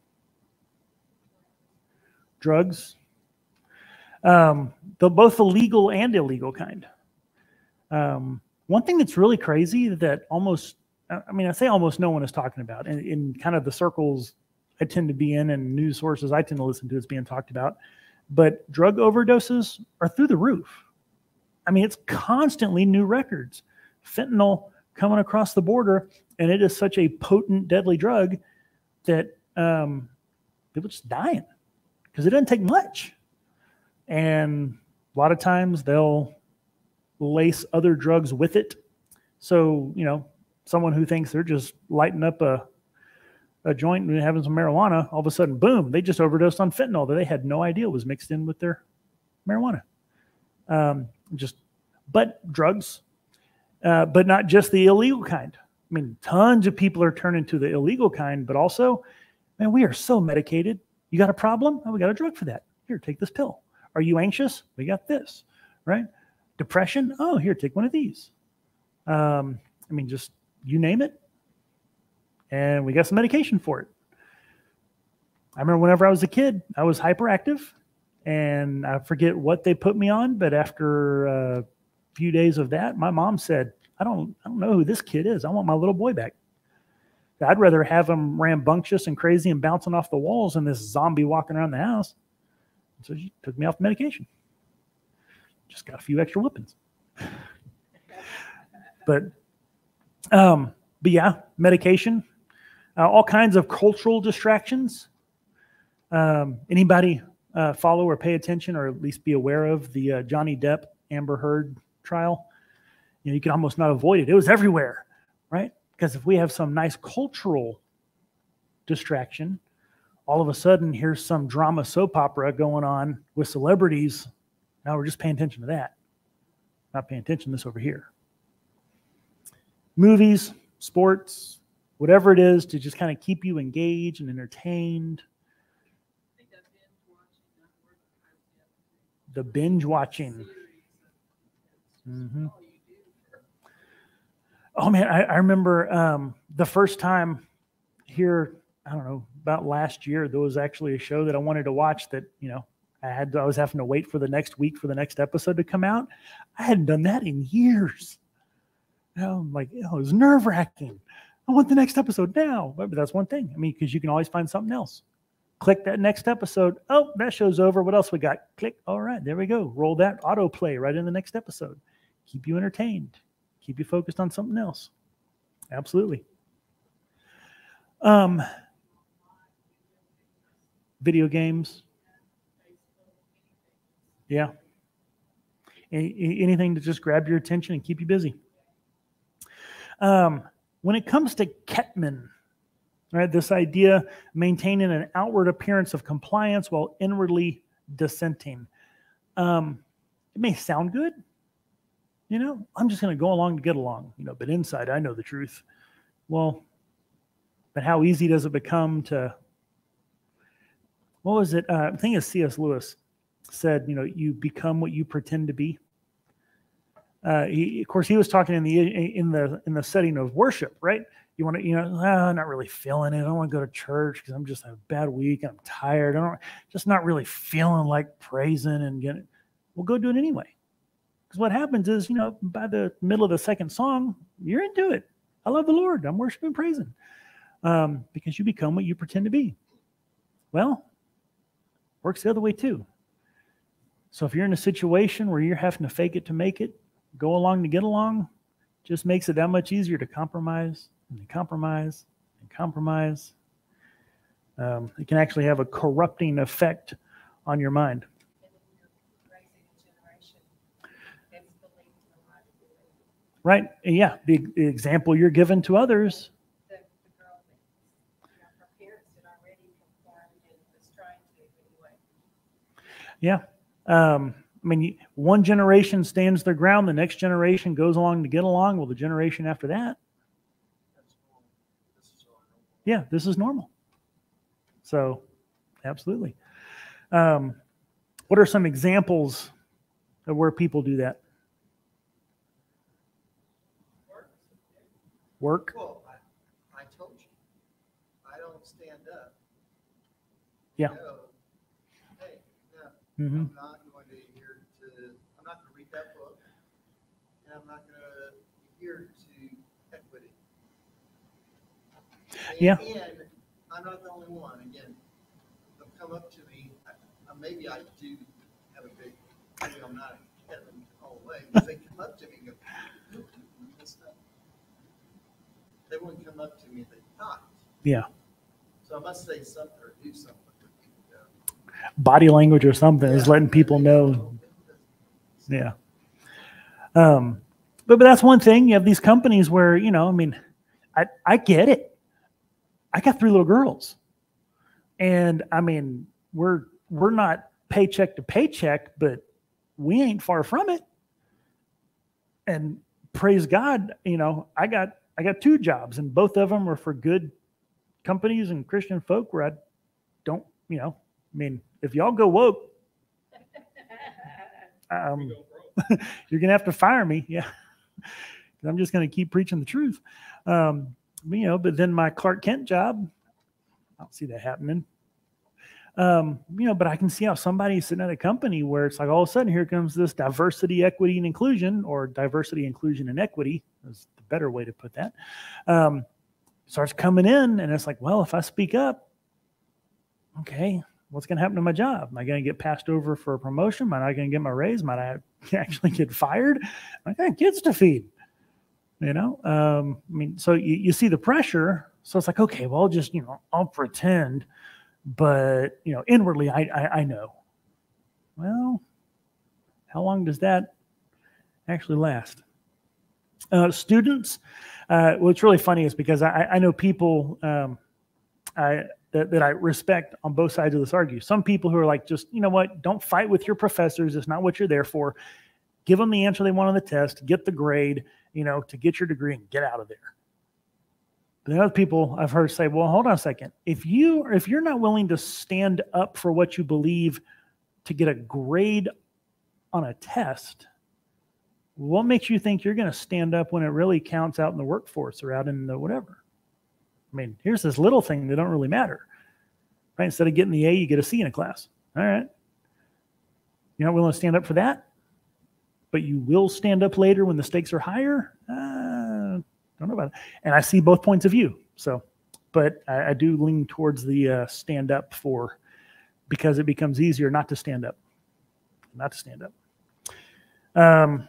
Drugs, um, the, both the legal and illegal kind. Um, one thing that's really crazy that almost, I mean, I say almost no one is talking about, in, in kind of the circles I tend to be in and news sources I tend to listen to is being talked about, but drug overdoses are through the roof. I mean, it's constantly new records. Fentanyl coming across the border, and it is such a potent, deadly drug that um, people just dying because it doesn't take much. And a lot of times they'll lace other drugs with it. So, you know, someone who thinks they're just lighting up a, a joint and having some marijuana, all of a sudden, boom, they just overdosed on fentanyl that they had no idea was mixed in with their marijuana. Um, just, but drugs, uh, but not just the illegal kind. I mean, tons of people are turning to the illegal kind, but also, man, we are so medicated. You got a problem? Oh, we got a drug for that. Here, take this pill. Are you anxious? We got this, right? Depression? Oh, here, take one of these. Um, I mean, just you name it, and we got some medication for it. I remember whenever I was a kid, I was hyperactive, and I forget what they put me on, but after a few days of that, my mom said, I don't, I don't know who this kid is. I want my little boy back. I'd rather have him rambunctious and crazy and bouncing off the walls than this zombie walking around the house. So she took me off the medication. Just got a few extra whippings. But, um, but yeah, medication, uh, all kinds of cultural distractions. Um, anybody uh, follow or pay attention or at least be aware of the uh, Johnny Depp Amber Heard trial? You know, you can almost not avoid it. It was everywhere, right? Because if we have some nice cultural distraction, all of a sudden here's some drama soap opera going on with celebrities. Now we're just paying attention to that. Not paying attention to this over here. Movies, sports, whatever it is to just kind of keep you engaged and entertained. The binge watching. Mm-hmm. Oh man, I, I remember um, the first time here, I don't know, about last year, there was actually a show that I wanted to watch that, you know, I had, I was having to wait for the next week for the next episode to come out. I hadn't done that in years. You know, I'm like, you know, it was nerve wracking. I want the next episode now. But that's one thing. I mean, because you can always find something else. Click that next episode. Oh, that show's over. What else we got? Click. All right, there we go. Roll that autoplay right in the next episode. Keep you entertained. Keep you focused on something else. Absolutely. Um, video games. Yeah. Anything to just grab your attention and keep you busy. Um, when it comes to Ketman, right, this idea maintaining an outward appearance of compliance while inwardly dissenting. Um, it may sound good. You know, I'm just going to go along to get along, you know, but inside I know the truth. Well, but how easy does it become to, what was it? Uh, I think it's C S Lewis said, you know, you become what you pretend to be. Uh, he, of course, he was talking in the in the in the setting of worship, right? You want to, you know, oh, I'm not really feeling it. I don't want to go to church because I'm just having a bad week. I'm tired. I don't, just not really feeling like praising and getting. Well, go do it anyway. Because what happens is, you know, by the middle of the second song, you're into it. I love the Lord. I'm worshiping, praising, um, because you become what you pretend to be. Well, works the other way too. So if you're in a situation where you're having to fake it to make it, go along to get along, just makes it that much easier to compromise and compromise and compromise. Um, it can actually have a corrupting effect on your mind. Right? And yeah, the, the example you're given to others. The, the girl that, you know, her parents had already conformed and was trying to anyway. Yeah. Um, I mean, one generation stands their ground, the next generation goes along to get along. Well, the generation after that, yeah, this is normal. So, absolutely. Um, what are some examples of where people do that? Work. Well, I, I told you, I don't stand up. Yeah. No, hey, no, Mm-hmm. I'm not going to hear to, I'm not going to read that book, and I'm not going to hear to equity. And, Yeah. And I'm not the only one. Again, they'll come up to me. I, I, maybe I do have a big, maybe I'm not a Kevin all the way, because they come up to me and go, "You don't do this stuff." They wouldn't come up to me if they thought. Yeah. So I must say something or do something. Body language or something is letting people know. Yeah. Um, but, but that's one thing. You have these companies where, you know, I mean, I, I get it. I got three little girls. And I mean, we're, we're not paycheck to paycheck, but we ain't far from it. And praise God, you know, I got, I got two jobs, and both of them are for good companies and Christian folk where I don't, you know, I mean, if y'all go woke, um, you're going to have to fire me. Yeah. I'm just going to keep preaching the truth. Um, you know, but then my Clark Kent job, I don't see that happening. Um, you know, but I can see how somebody's sitting at a company where it's like all of a sudden here comes this diversity, equity, and inclusion, or diversity, inclusion, and equity is the better way to put that. Um, starts coming in, and it's like, well, if I speak up, okay, what's going to happen to my job? Am I going to get passed over for a promotion? Am I not going to get my raise? Might I actually get fired? I got kids to feed, you know? Um, I mean, so you, you see the pressure. So it's like, okay, well, I'll just, you know, I'll pretend, but, you know, inwardly, I, I, I know. Well, how long does that actually last? Uh, students, uh, what's really funny is because I, I know people, um, I, That, that I respect on both sides of this argument. Some people who are like, just, you know what, don't fight with your professors. It's not what you're there for. Give them the answer they want on the test, get the grade, you know, to get your degree and get out of there. But then other people I've heard say, well, hold on a second. If you, if you're not willing to stand up for what you believe to get a grade on a test, what makes you think you're going to stand up when it really counts out in the workforce or out in the whatever? I mean, here's this little thing that don't really matter, right? Instead of getting the A, you get a C in a class. All right. You're not willing to stand up for that, but you will stand up later when the stakes are higher? Uh, don't know about it. And I see both points of view. So, but I, I do lean towards the uh, stand up for, because it becomes easier not to stand up, not to stand up. Um,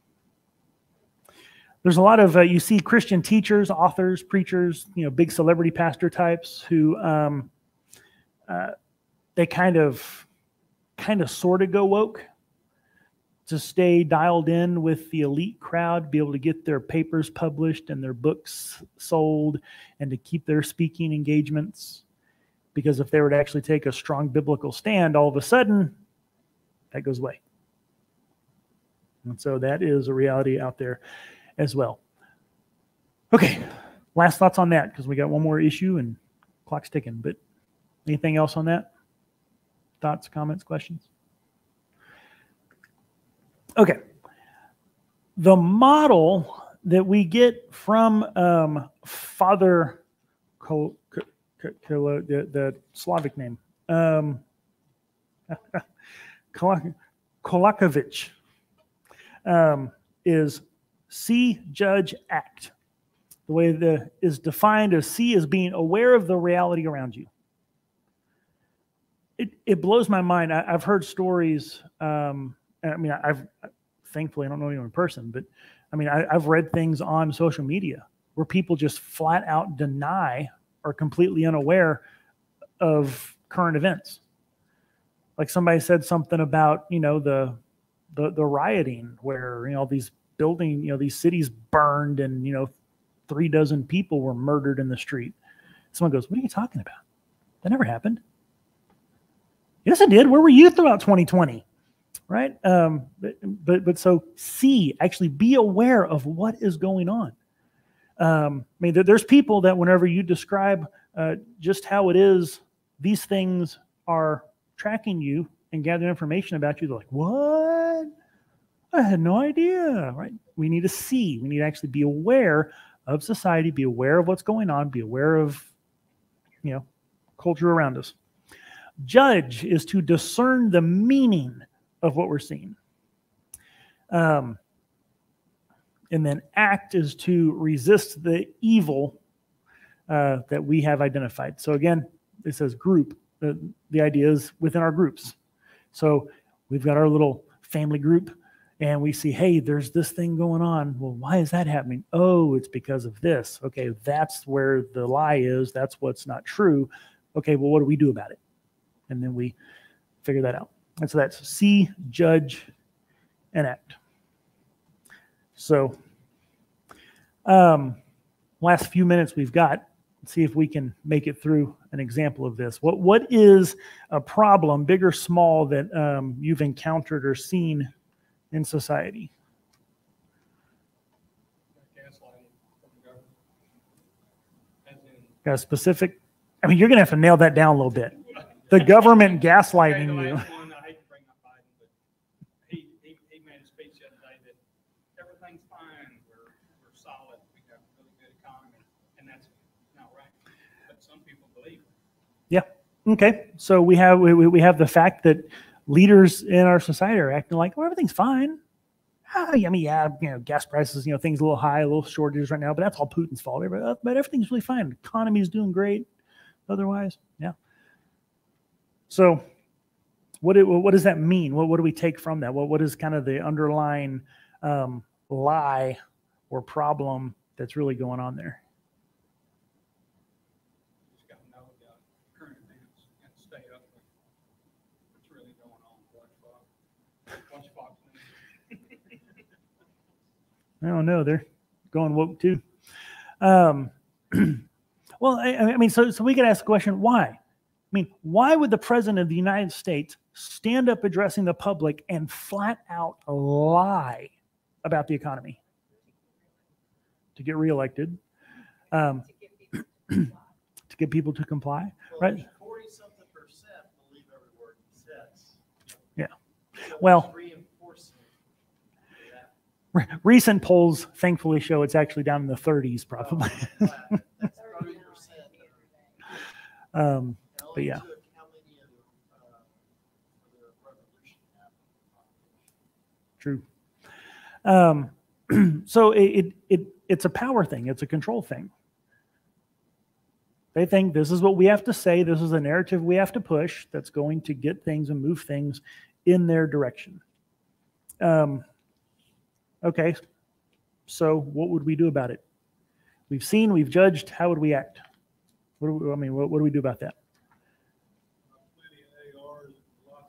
There's a lot of, uh, you see Christian teachers, authors, preachers, you know, big celebrity pastor types who um, uh, they kind of, kind of sort of go woke to stay dialed in with the elite crowd, be able to get their papers published and their books sold, and to keep their speaking engagements. Because if they were to actually take a strong biblical stand, all of a sudden, that goes away. And so that is a reality out there as well. Okay, last thoughts on that, because we got one more issue and clock's ticking. But anything else on that? Thoughts, comments, questions? Okay. The model that we get from um, Father Kol, K, K, K, the, the Slavic name, um, Kolakovich, um, is see, judge, act. The way the is defined as see as being aware of the reality around you. It it blows my mind. I, I've heard stories. Um, I mean, I've thankfully I don't know anyone in person, but I mean, I, I've read things on social media where people just flat out deny or completely unaware of current events. Like somebody said something about, you know, the the the rioting where, you know, these building, you know, these cities burned and, you know, three dozen people were murdered in the street. Someone goes, what are you talking about? That never happened. Yes, it did. Where were you throughout twenty twenty? Right? Um, but, but, but so see, actually be aware of what is going on. Um, I mean, there's people that whenever you describe uh, just how it is, these things are tracking you and gathering information about you. They're like, what? I had no idea, right? We need to see. We need to actually be aware of society, be aware of what's going on, be aware of, you know, culture around us. Judge is to discern the meaning of what we're seeing. Um, and then act is to resist the evil uh, that we have identified. So again, it says group. The, the idea is within our groups. So we've got our little family group, and we see, hey, there's this thing going on. Well, why is that happening? Oh, it's because of this. Okay, that's where the lie is. That's what's not true. Okay, well, what do we do about it? And then we figure that out. And so that's see, judge, and act. So um, last few minutes we've got, let's see if we can make it through an example of this. What What is a problem, big or small, that um, you've encountered or seen in society? Gaslighting from the government. As in, Got a specific, I mean, you're going to have to nail that down a little bit. The government okay, gaslighting the you. last one, I hate to bring up Biden, but he, he, he made a speech the other day that everything's fine, we're, we're solid, we got a really good economy, and that's not right. But some people believe it. Yeah. Okay. So we have we, we have the fact that leaders in our society are acting like, well, everything's fine. Ah, I mean, yeah, you know, gas prices, you know, things a little high, a little shortages right now, but that's all Putin's fault. But everything's really fine. The economy is doing great. Otherwise, yeah. So, what do, what does that mean? What what do we take from that? What what is kind of the underlying um, lie or problem that's really going on there? You just got to know the current events and stay up with what's really going on. Watch Fox. Watch Fox News. I don't know. They're going woke too. Um, well, I, I mean, so so we could ask the question, why? I mean, why would the president of the United States stand up addressing the public and flat out lie about the economy? To get reelected, um, to get people to comply, Well, right? forty-something percent believe every word he says. Yeah. So Well- it's reinforcing that. Re- recent polls, thankfully, show it's actually down in the thirties, probably. That's thirty percent. um, But yeah. How many of the, uh, the revolution happened? True. Um, so it, it it it's a power thing. It's a control thing. They think this is what we have to say. This is a narrative we have to push that's going to get things and move things in their direction. Um, okay. So what would we do about it? We've seen, we've judged. How would we act? What do we, I mean, what, what do we do about that? Plenty of A Rs and lots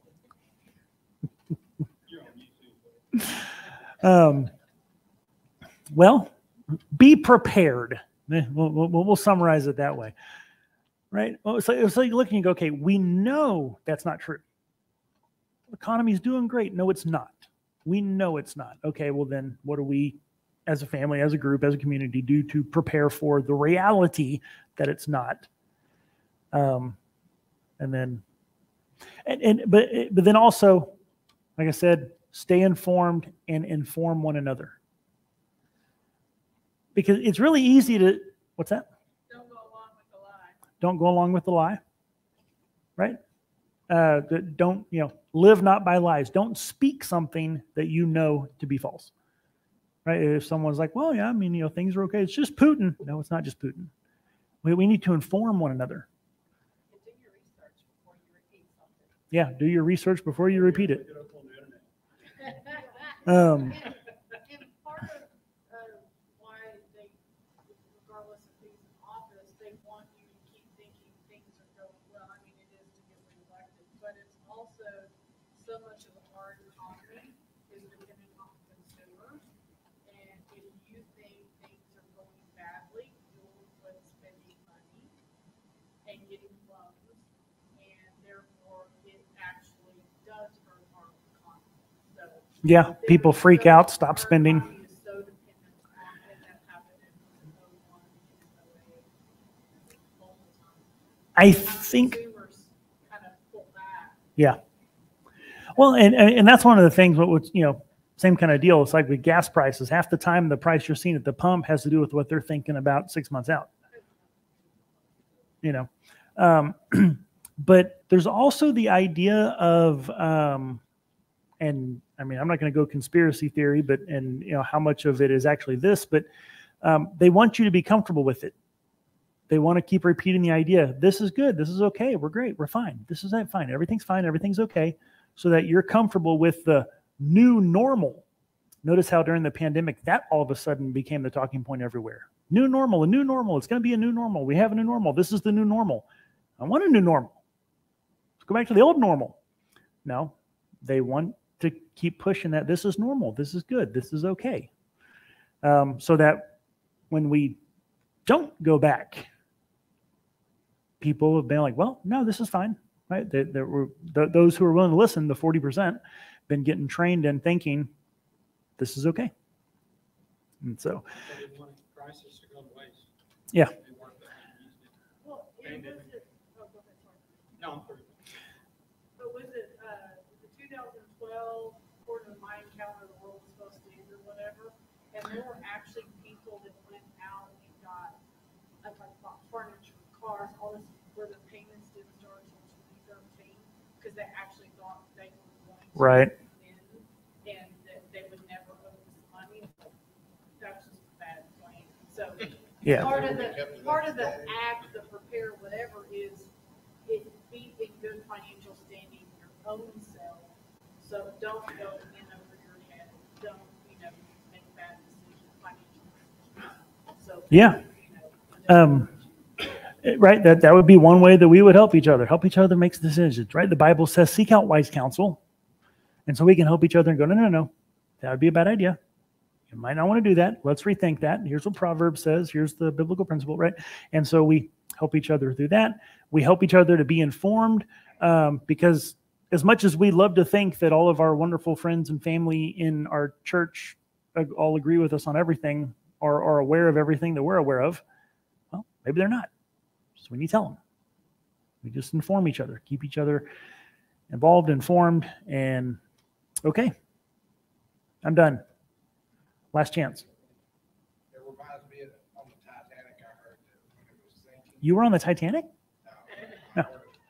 of ammo. You're on YouTube. Um, well, be prepared. Eh, We'll, we'll, we'll summarize it that way, right? Well, it's like, it's like looking and go, okay, we know that's not true. The economy is doing great. No, it's not. We know it's not. Okay, well then what do we, as a family, as a group, as a community, do to prepare for the reality that it's not? Um, and then, and, and but but then also, like I said, stay informed and inform one another. Because it's really easy to, what's that? Don't go along with the lie. Don't go along with the lie, right? Uh, that don't, you know, live not by lies. Don't speak something that you know to be false, right? If someone's like, well, yeah, I mean, you know, things are okay. It's just Putin. No, it's not just Putin. We, we need to inform one another. And do your research before you repeat something. Yeah, do your research before you repeat it. Look it up on the internet. Um, And part of, uh, why they, regardless of who's in office, they want you to keep thinking things are going well. I mean, it is to get reelected, but it's also so much of our economy is dependent on consumers. And if you think things are going badly, you'll quit spending money and getting loans, and therefore it actually does hurt our economy. So yeah, people freak out, stop spending. our economy is so dependent on it. That happened in oh one, oh eight, all the time. I How think, consumers kind of pull back. yeah. Well, and, and and that's one of the things, what was, you know, same kind of deal. It's like with gas prices. Half the time, the price you're seeing at the pump has to do with what they're thinking about six months out. You know, um, but there's also the idea of, um, and I mean, I'm not going to go conspiracy theory, but and you know how much of it is actually this, but um, they want you to be comfortable with it. They want to keep repeating the idea. This is good. This is okay. We're great. We're fine. This is fine. Everything's fine. Everything's okay. So that you're comfortable with the new normal. Notice how during the pandemic, that all of a sudden became the talking point everywhere. New normal, a new normal. It's going to be a new normal. We have a new normal. This is the new normal. I want a new normal. Let's go back to the old normal. No, they want to keep pushing that this is normal. This is good. This is okay. Um, so that when we don't go back, people have been like, well, no, this is fine. Right? They, they were, the, those who are willing to listen, the forty percent, been getting trained and thinking, this is okay. And so, They didn't want crisis to go to waste. yeah. They weren't the used it. Well, and was it, oh, go ahead, sorry. No, I'm through. But was it, uh, was it two thousand twelve, according to the Mayan calendar, the world was supposed to end or whatever? And there were actually people that went out and got, like, like bought furniture, cars, all this, where the payments didn't start until twenty thirteen, because they actually thought they were going to. Right. end, and that they would never owe this money. That's just a bad plan. So Yeah. part of the, part of the act, the prepare, whatever, is it be in good financial standing your own self. So don't go in over your head. Don't, you know, make bad decisions, financial decisions. So, Yeah. you know, Um, right. That, that would be one way that we would help each other, help each other make decisions, right? The Bible says, seek out wise counsel. And so we can help each other and go, no, no, no, that would be a bad idea. You might not want to do that. Let's rethink that. Here's what Proverbs says. Here's the biblical principle, right? And so we help each other through that. We help each other to be informed um, because as much as we love to think that all of our wonderful friends and family in our church uh, all agree with us on everything or are aware of everything that we're aware of, well, maybe they're not. So we need to tell them. We just inform each other, keep each other involved, informed, and okay, I'm done. Last chance. It reminds me of on the Titanic, I heard that when it was sinking. You were on the Titanic? No. No.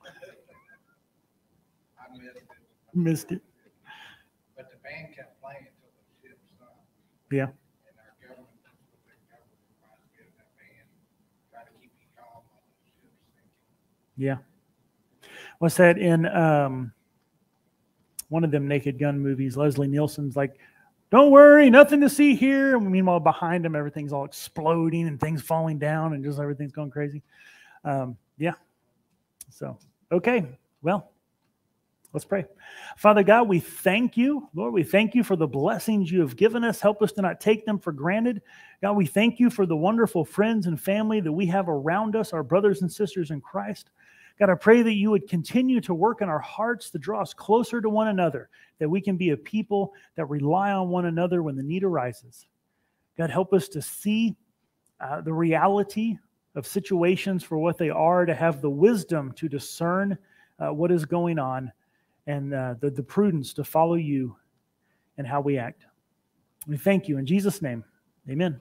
I missed it. Missed it. But the band kept playing until the ship stopped. Yeah. And our government, that's what their government reminds me of, that band, trying to keep you calm while the ship's sinking. Yeah. What's that in um, one of them Naked Gun movies? Leslie Nielsen's like, don't worry, nothing to see here. And meanwhile, behind him, everything's all exploding and things falling down and just everything's going crazy. Um, yeah. So, okay. Well, let's pray. Father God, we thank you. Lord, we thank you for the blessings you have given us. Help us to not take them for granted. God, we thank you for the wonderful friends and family that we have around us, our brothers and sisters in Christ. God, I pray that you would continue to work in our hearts to draw us closer to one another, that we can be a people that rely on one another when the need arises. God, help us to see uh, the reality of situations for what they are, to have the wisdom to discern uh, what is going on, and uh, the, the prudence to follow you and how we act. We thank you in Jesus' name. Amen.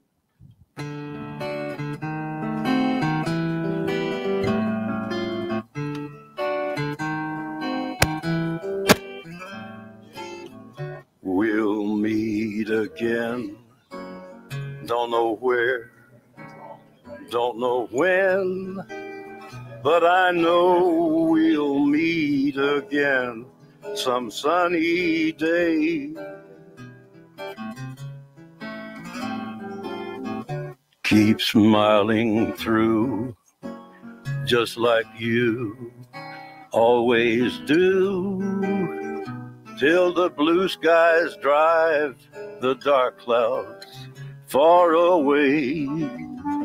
We'll meet again. Don't know where, don't know when, but I know we'll meet again some sunny day. Keep smiling through, just like you always do, till the blue skies drive the dark clouds far away.